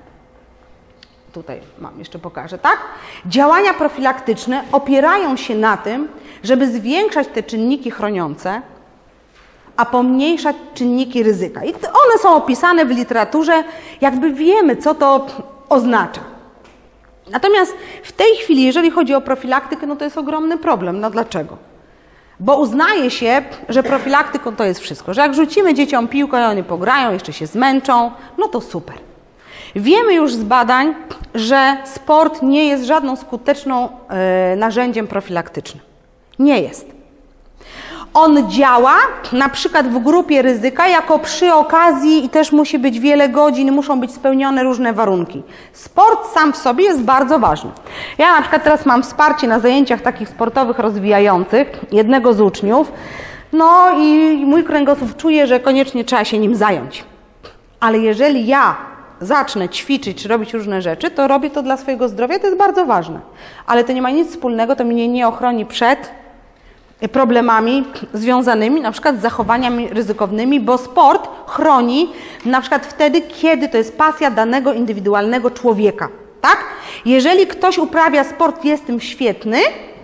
tutaj mam, jeszcze pokażę, tak? Działania profilaktyczne opierają się na tym, żeby zwiększać te czynniki chroniące, a pomniejszać czynniki ryzyka. I one są opisane w literaturze, jakby wiemy, co to oznacza. Natomiast w tej chwili, jeżeli chodzi o profilaktykę, no to jest ogromny problem. No dlaczego? Bo uznaje się, że profilaktyką to jest wszystko, że jak rzucimy dzieciom piłkę, oni pograją, jeszcze się zmęczą, no to super. Wiemy już z badań, że sport nie jest żadną skuteczną e, narzędziem profilaktycznym. Nie jest. On działa na przykład w grupie ryzyka jako przy okazji i też musi być wiele godzin, muszą być spełnione różne warunki. Sport sam w sobie jest bardzo ważny. Ja na przykład teraz mam wsparcie na zajęciach takich sportowych rozwijających jednego z uczniów, no i mój kręgosłup czuje, że koniecznie trzeba się nim zająć. Ale jeżeli ja zacznę ćwiczyć czy robić różne rzeczy, to robię to dla swojego zdrowia, to jest bardzo ważne. Ale to nie ma nic wspólnego, to mnie nie ochroni przed problemami związanymi na przykład z zachowaniami ryzykownymi, bo sport chroni na przykład wtedy, kiedy to jest pasja danego indywidualnego człowieka. Tak? Jeżeli ktoś uprawia sport, jest tym świetny,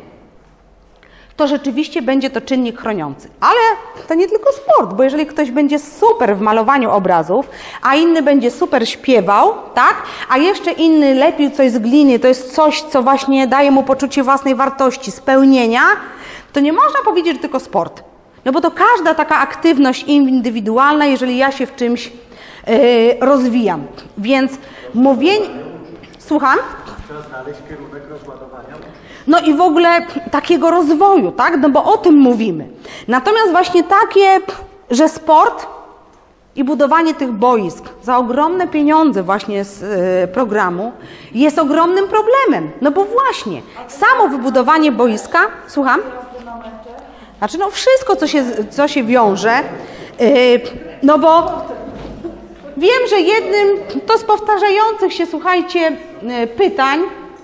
to rzeczywiście będzie to czynnik chroniący. Ale to nie tylko sport, bo jeżeli ktoś będzie super w malowaniu obrazów, a inny będzie super śpiewał, tak? A jeszcze inny lepił coś z gliny, to jest coś, co właśnie daje mu poczucie własnej wartości, spełnienia, to nie można powiedzieć, że tylko sport. No bo to każda taka aktywność indywidualna, jeżeli ja się w czymś yy, rozwijam. Więc mówienie... Słucham? Trzeba znaleźć kierunek rozładowania. No i w ogóle takiego rozwoju, tak? No bo o tym mówimy. Natomiast właśnie takie, że sport i budowanie tych boisk za ogromne pieniądze właśnie z y, programu jest ogromnym problemem. No bo właśnie samo wybudowanie boiska, słucham? Znaczy no wszystko, co się, co się wiąże, yy, no bo wiem, że jednym to z powtarzających się, słuchajcie, yy, pytań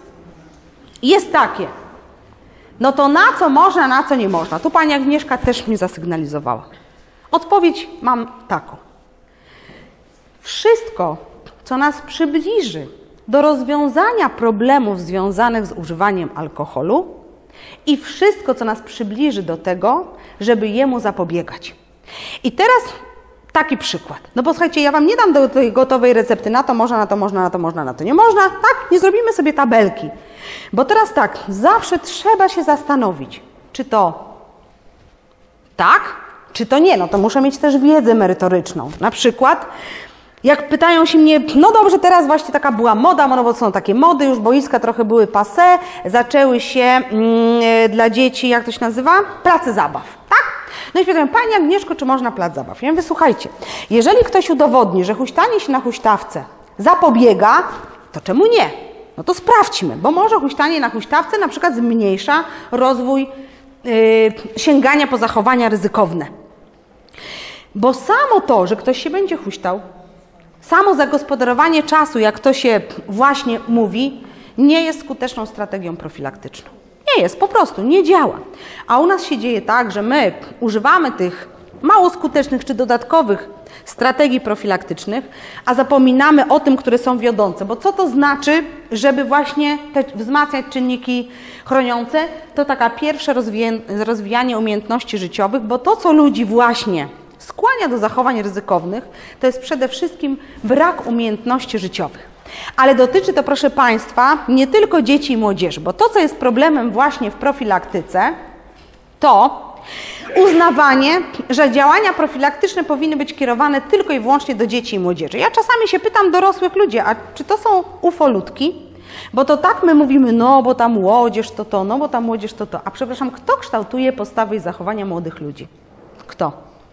jest takie, no to na co można, na co nie można? Tu pani Agnieszka też mi zasygnalizowała. Odpowiedź mam taką. Wszystko, co nas przybliży do rozwiązania problemów związanych z używaniem alkoholu i wszystko, co nas przybliży do tego, żeby jemu zapobiegać. I teraz taki przykład. No bo słuchajcie, ja wam nie dam do tej gotowej recepty, na to można, na to można, na to można, na to nie można. Tak? Nie zrobimy sobie tabelki. Bo teraz tak, zawsze trzeba się zastanowić, czy to tak, czy to nie. No to muszę mieć też wiedzę merytoryczną. Na przykład, jak pytają się mnie, no dobrze, teraz właśnie taka była moda, no bo są takie mody, już boiska trochę były passé, zaczęły się mm, dla dzieci, jak to się nazywa? Place zabaw, tak? No i pytają, pani Agnieszko, czy można plac zabaw? Ja mówię, słuchajcie, jeżeli ktoś udowodni, że huśtanie się na huśtawce zapobiega, to czemu nie? No to sprawdźmy, bo może huśtanie na huśtawce na przykład zmniejsza rozwój yy, sięgania po zachowania ryzykowne. Bo samo to, że ktoś się będzie huśtał, samo zagospodarowanie czasu, jak to się właśnie mówi, nie jest skuteczną strategią profilaktyczną. Nie jest, po prostu nie działa. A u nas się dzieje tak, że my używamy tych mało skutecznych czy dodatkowych strategii profilaktycznych, a zapominamy o tym, które są wiodące. Bo co to znaczy, żeby właśnie te wzmacniać czynniki chroniące? To taka pierwsze rozwijanie umiejętności życiowych, bo to, co ludzi właśnie skłania do zachowań ryzykownych, to jest przede wszystkim brak umiejętności życiowych. Ale dotyczy to, proszę Państwa, nie tylko dzieci i młodzieży, bo to, co jest problemem właśnie w profilaktyce, to uznawanie, że działania profilaktyczne powinny być kierowane tylko i wyłącznie do dzieci i młodzieży. Ja czasami się pytam dorosłych ludzi, a czy to są ufolutki? Bo to tak my mówimy, no bo ta młodzież to to, no bo ta młodzież to to. A przepraszam, kto kształtuje postawy i zachowania młodych ludzi? Kto?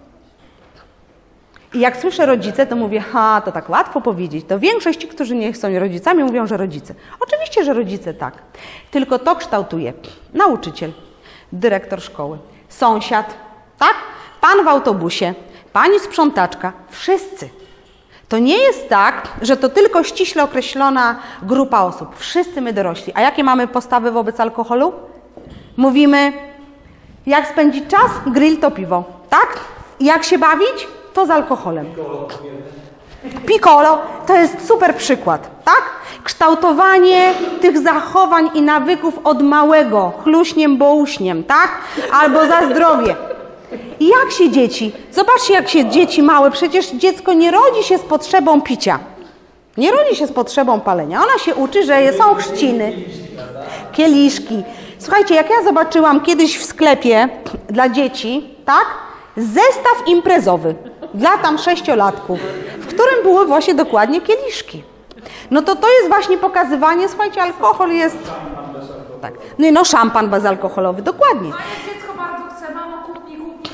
I jak słyszę rodzice, to mówię, ha, to tak łatwo powiedzieć. To większość, którzy nie są rodzicami, mówią, że rodzice. Oczywiście, że rodzice tak. Tylko to kształtuje nauczyciel, dyrektor szkoły, sąsiad, tak? Pan w autobusie, pani sprzątaczka, wszyscy. To nie jest tak, że to tylko ściśle określona grupa osób. Wszyscy my dorośli. A jakie mamy postawy wobec alkoholu? Mówimy, jak spędzić czas? Grill to piwo, tak? Jak się bawić? To z alkoholem. Piccolo to jest super przykład, tak? Kształtowanie tych zachowań i nawyków od małego, chluśniem, bołuśniem, tak? Albo za zdrowie. I jak się dzieci, zobaczcie jak się dzieci małe, przecież dziecko nie rodzi się z potrzebą picia. Nie rodzi się z potrzebą palenia. Ona się uczy, że są chrzciny, kieliszki. Słuchajcie, jak ja zobaczyłam kiedyś w sklepie dla dzieci, tak? Zestaw imprezowy dla tam sześciolatków, w którym były właśnie dokładnie kieliszki. No to to jest właśnie pokazywanie, słuchajcie, alkohol jest... Tak. No i no szampan bezalkoholowy, dokładnie. A jak dziecko bardzo chce, mamo kup mi, kup mi,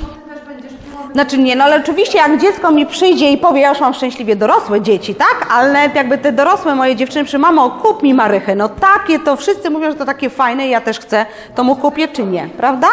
Znaczy nie, no ale oczywiście jak dziecko mi przyjdzie i powie, ja już mam szczęśliwie dorosłe dzieci, tak? Ale jakby te dorosłe moje dziewczyny przy mamo, kup mi marychę, no takie to wszyscy mówią, że to takie fajne i ja też chcę, to mu kupię czy nie, prawda?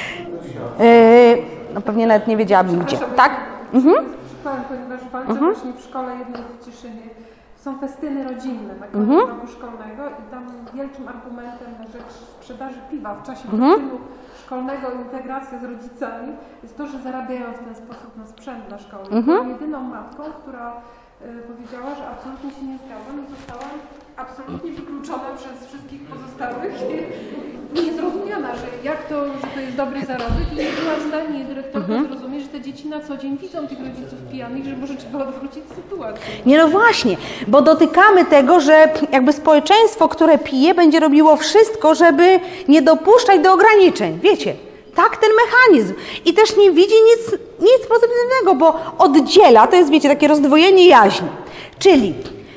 Yy, no pewnie nawet nie wiedziałabym gdzie, tak? Mhm. Ponieważ walczę Mhm. właśnie w szkole jednej w Cieszynie. Są festyny rodzinne na koniec Mhm. roku szkolnego i tam wielkim argumentem na rzecz sprzedaży piwa w czasie Mhm. festynu szkolnego, integracja z rodzicami jest to, że zarabiają w ten sposób na sprzęt dla szkoły. Mhm. Byłam jedyną matką, która y, powiedziała, że absolutnie się nie zgadzam i zostałam absolutnie wykluczona przez wszystkich pozostałych i niezrozumiana, że jak to, że to jest dobry zarobek i nie była w stanie dyrektorka Mhm. zrozumieć, że te dzieci na co dzień widzą tych rodziców pijanych, że może trzeba odwrócić sytuację. Nie, no właśnie, bo dotykamy tego, że jakby społeczeństwo, które pije, będzie robiło wszystko, żeby nie dopuszczać do ograniczeń. Wiecie, tak ten mechanizm. I też nie widzi nic, nic pozytywnego, bo oddziela, to jest, wiecie, takie rozdwojenie jaźni. Czyli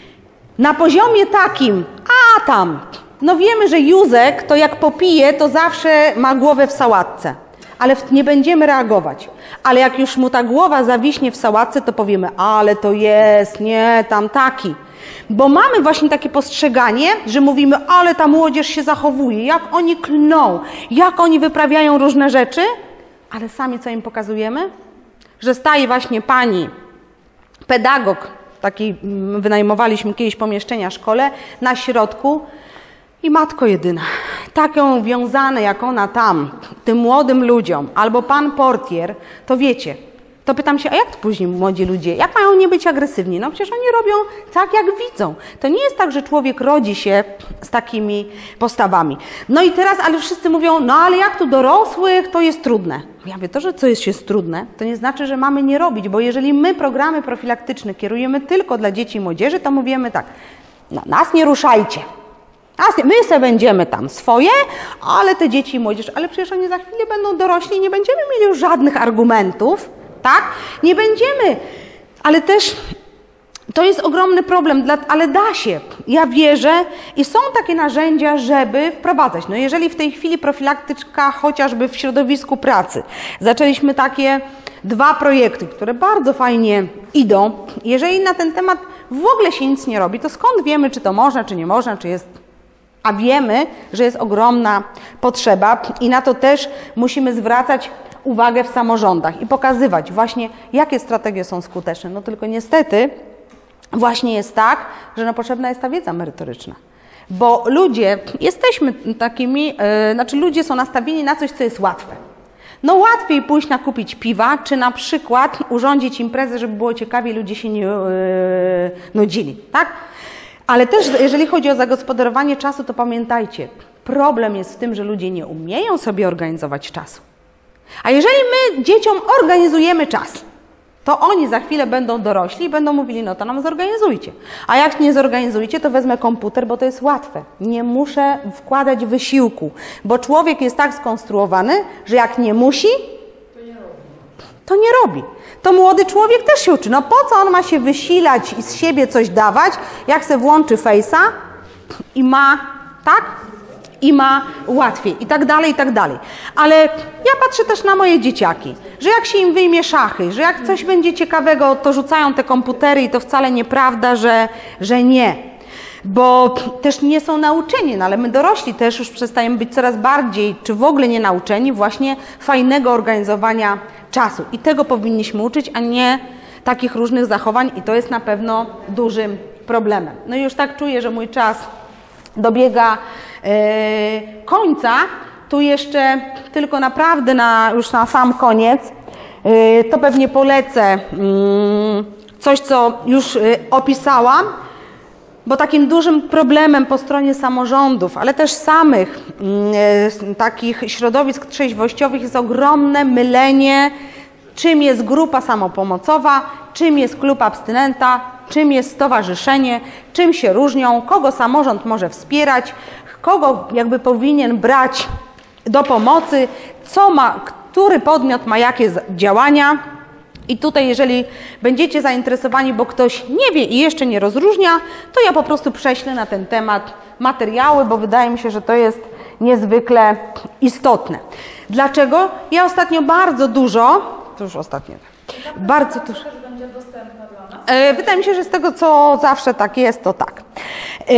na poziomie takim, a tam, no wiemy, że Józek to jak popije, to zawsze ma głowę w sałatce, ale nie będziemy reagować. Ale jak już mu ta głowa zawiśnie w sałatce, to powiemy, ale to jest, nie, tam taki. Bo mamy właśnie takie postrzeganie, że mówimy, ale ta młodzież się zachowuje, jak oni klną, jak oni wyprawiają różne rzeczy, ale sami co im pokazujemy? Że staje właśnie pani pedagog, taki wynajmowaliśmy kiedyś pomieszczenia w szkole, na środku i matko jedyna, taką wiązane jak ona tam, tym młodym ludziom, albo pan portier, to wiecie, to pytam się, a jak to później młodzi ludzie, jak mają nie być agresywni? No przecież oni robią tak, jak widzą. To nie jest tak, że człowiek rodzi się z takimi postawami. No i teraz, ale wszyscy mówią, no ale jak tu dorosłych, to jest trudne. Ja mówię, to, że co jest, jest trudne, to nie znaczy, że mamy nie robić, bo jeżeli my programy profilaktyczne kierujemy tylko dla dzieci i młodzieży, to mówimy tak, no, nas nie ruszajcie. My sobie będziemy tam swoje, ale te dzieci i młodzież, ale przecież oni za chwilę będą dorośli i nie będziemy mieli już żadnych argumentów, tak? Nie będziemy, ale też to jest ogromny problem, ale da się. Ja wierzę i są takie narzędzia, żeby wprowadzać. No jeżeli w tej chwili profilaktyka chociażby w środowisku pracy, zaczęliśmy takie dwa projekty, które bardzo fajnie idą. Jeżeli na ten temat w ogóle się nic nie robi, to skąd wiemy, czy to można, czy nie można, czy jest... A wiemy, że jest ogromna potrzeba i na to też musimy zwracać uwagę w samorządach i pokazywać właśnie, jakie strategie są skuteczne. No tylko niestety właśnie jest tak, że no potrzebna jest ta wiedza merytoryczna. Bo ludzie, jesteśmy takimi, yy, znaczy ludzie są nastawieni na coś, co jest łatwe. No łatwiej pójść nakupić piwa, czy na przykład urządzić imprezę, żeby było ciekawie, ludzie się nie yy, nudzili, tak? Ale też jeżeli chodzi o zagospodarowanie czasu, to pamiętajcie, problem jest w tym, że ludzie nie umieją sobie organizować czasu. A jeżeli my dzieciom organizujemy czas, to oni za chwilę będą dorośli i będą mówili, no to nam zorganizujcie. A jak nie zorganizujcie, to wezmę komputer, bo to jest łatwe. Nie muszę wkładać wysiłku, bo człowiek jest tak skonstruowany, że jak nie musi, to nie robi. To młody człowiek też się uczy. No po co on ma się wysilać i z siebie coś dawać, jak se włączy Face'a i ma, tak? I ma łatwiej i tak dalej, i tak dalej. Ale ja patrzę też na moje dzieciaki, że jak się im wyjmie szachy, że jak coś będzie ciekawego, to rzucają te komputery i to wcale nieprawda, że, że nie. Bo też nie są nauczeni, no ale my dorośli też już przestajemy być coraz bardziej, czy w ogóle nie nauczeni właśnie fajnego organizowania czasu. I tego powinniśmy uczyć, a nie takich różnych zachowań i to jest na pewno dużym problemem. No i już tak czuję, że mój czas dobiega yy, końca. Tu jeszcze tylko naprawdę na, już na sam koniec, yy, to pewnie polecę yy, coś, co już yy, opisałam, bo takim dużym problemem po stronie samorządów, ale też samych yy, takich środowisk trzeźwościowych jest ogromne mylenie, czym jest grupa samopomocowa, czym jest klub abstynenta, czym jest stowarzyszenie, czym się różnią, kogo samorząd może wspierać, kogo jakby powinien brać do pomocy, co ma, który podmiot ma jakie działania. I tutaj, jeżeli będziecie zainteresowani, bo ktoś nie wie i jeszcze nie rozróżnia, to ja po prostu prześlę na ten temat materiały, bo wydaje mi się, że to jest niezwykle istotne. Dlaczego? Ja ostatnio bardzo dużo to już ostatnie. Bardzo to. też będzie dostępna dla nas. E, wydaje mi się, że z tego, co zawsze tak jest, to tak. E,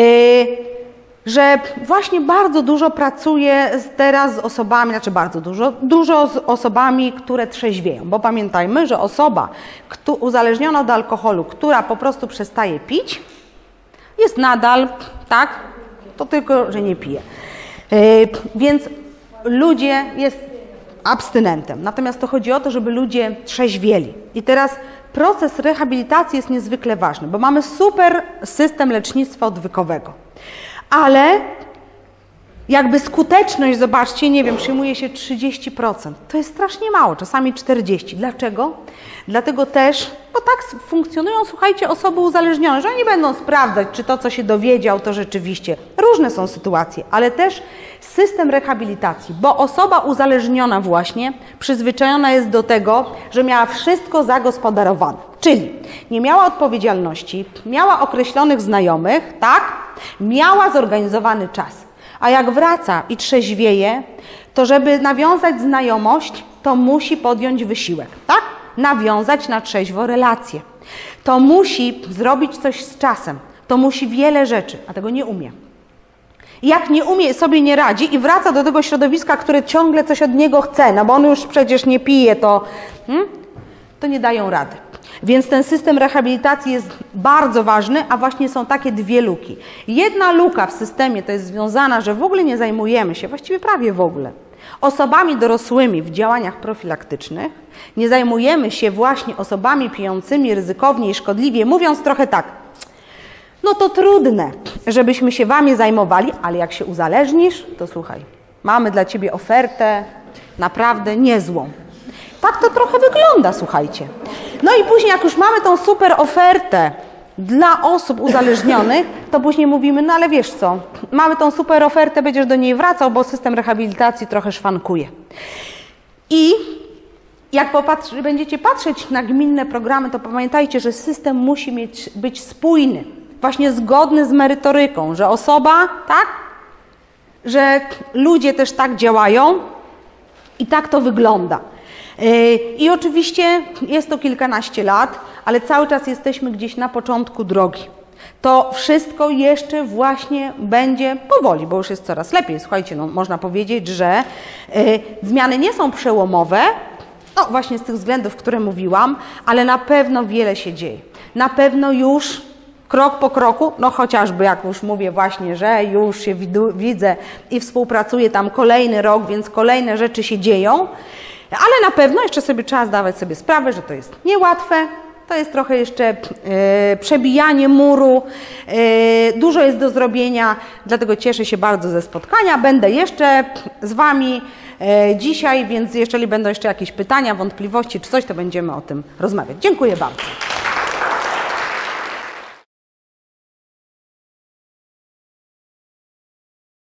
że właśnie bardzo dużo pracuję teraz z osobami, znaczy bardzo dużo, dużo z osobami, które trzeźwieją, bo pamiętajmy, że osoba kto, uzależniona od alkoholu, która po prostu przestaje pić, jest nadal, tak, to tylko, że nie pije. E, więc ludzie jest abstynentem, natomiast to chodzi o to, żeby ludzie trzeźwieli. I teraz proces rehabilitacji jest niezwykle ważny, bo mamy super system lecznictwa odwykowego. Ale jakby skuteczność, zobaczcie, nie wiem, przyjmuje się trzydzieści procent. To jest strasznie mało, czasami czterdzieści procent. Dlaczego? Dlatego też, bo tak funkcjonują, słuchajcie, osoby uzależnione, że oni będą sprawdzać, czy to, co się dowiedział, to rzeczywiście. Różne są sytuacje, ale też system rehabilitacji, bo osoba uzależniona właśnie przyzwyczajona jest do tego, że miała wszystko zagospodarowane. Czyli nie miała odpowiedzialności, miała określonych znajomych, tak? Miała zorganizowany czas. A jak wraca i trzeźwieje, to żeby nawiązać znajomość, to musi podjąć wysiłek, tak? Nawiązać na trzeźwo relacje. To musi zrobić coś z czasem. To musi wiele rzeczy, a tego nie umie. Jak nie umie, sobie nie radzi i wraca do tego środowiska, które ciągle coś od niego chce, no bo on już przecież nie pije, to, hmm, to nie dają rady. Więc ten system rehabilitacji jest bardzo ważny, a właśnie są takie dwie luki. Jedna luka w systemie to jest związana, że w ogóle nie zajmujemy się, właściwie prawie w ogóle, osobami dorosłymi w działaniach profilaktycznych. Nie zajmujemy się właśnie osobami pijącymi ryzykownie i szkodliwie, mówiąc trochę tak, no to trudne, żebyśmy się wami zajmowali, ale jak się uzależnisz, to słuchaj, mamy dla ciebie ofertę naprawdę niezłą. Tak to trochę wygląda, słuchajcie. No i później, jak już mamy tą super ofertę dla osób uzależnionych, to później mówimy, no ale wiesz co, mamy tą super ofertę, będziesz do niej wracał, bo system rehabilitacji trochę szwankuje. I jak popatrzy, będziecie patrzeć na gminne programy, to pamiętajcie, że system musi mieć, być spójny, właśnie zgodny z merytoryką, że osoba, tak, że ludzie też tak działają i tak to wygląda. I oczywiście jest to kilkanaście lat, ale cały czas jesteśmy gdzieś na początku drogi. To wszystko jeszcze właśnie będzie powoli, bo już jest coraz lepiej. Słuchajcie, no, można powiedzieć, że y, zmiany nie są przełomowe, no właśnie z tych względów, które mówiłam, ale na pewno wiele się dzieje. Na pewno już krok po kroku, no chociażby jak już mówię właśnie, że już się widzę i współpracuję tam kolejny rok, więc kolejne rzeczy się dzieją. Ale na pewno jeszcze sobie trzeba zdawać sobie sprawę, że to jest niełatwe, to jest trochę jeszcze e, przebijanie muru, e, dużo jest do zrobienia, dlatego cieszę się bardzo ze spotkania. Będę jeszcze z wami e, dzisiaj, więc jeżeli będą jeszcze jakieś pytania, wątpliwości czy coś, to będziemy o tym rozmawiać. Dziękuję bardzo.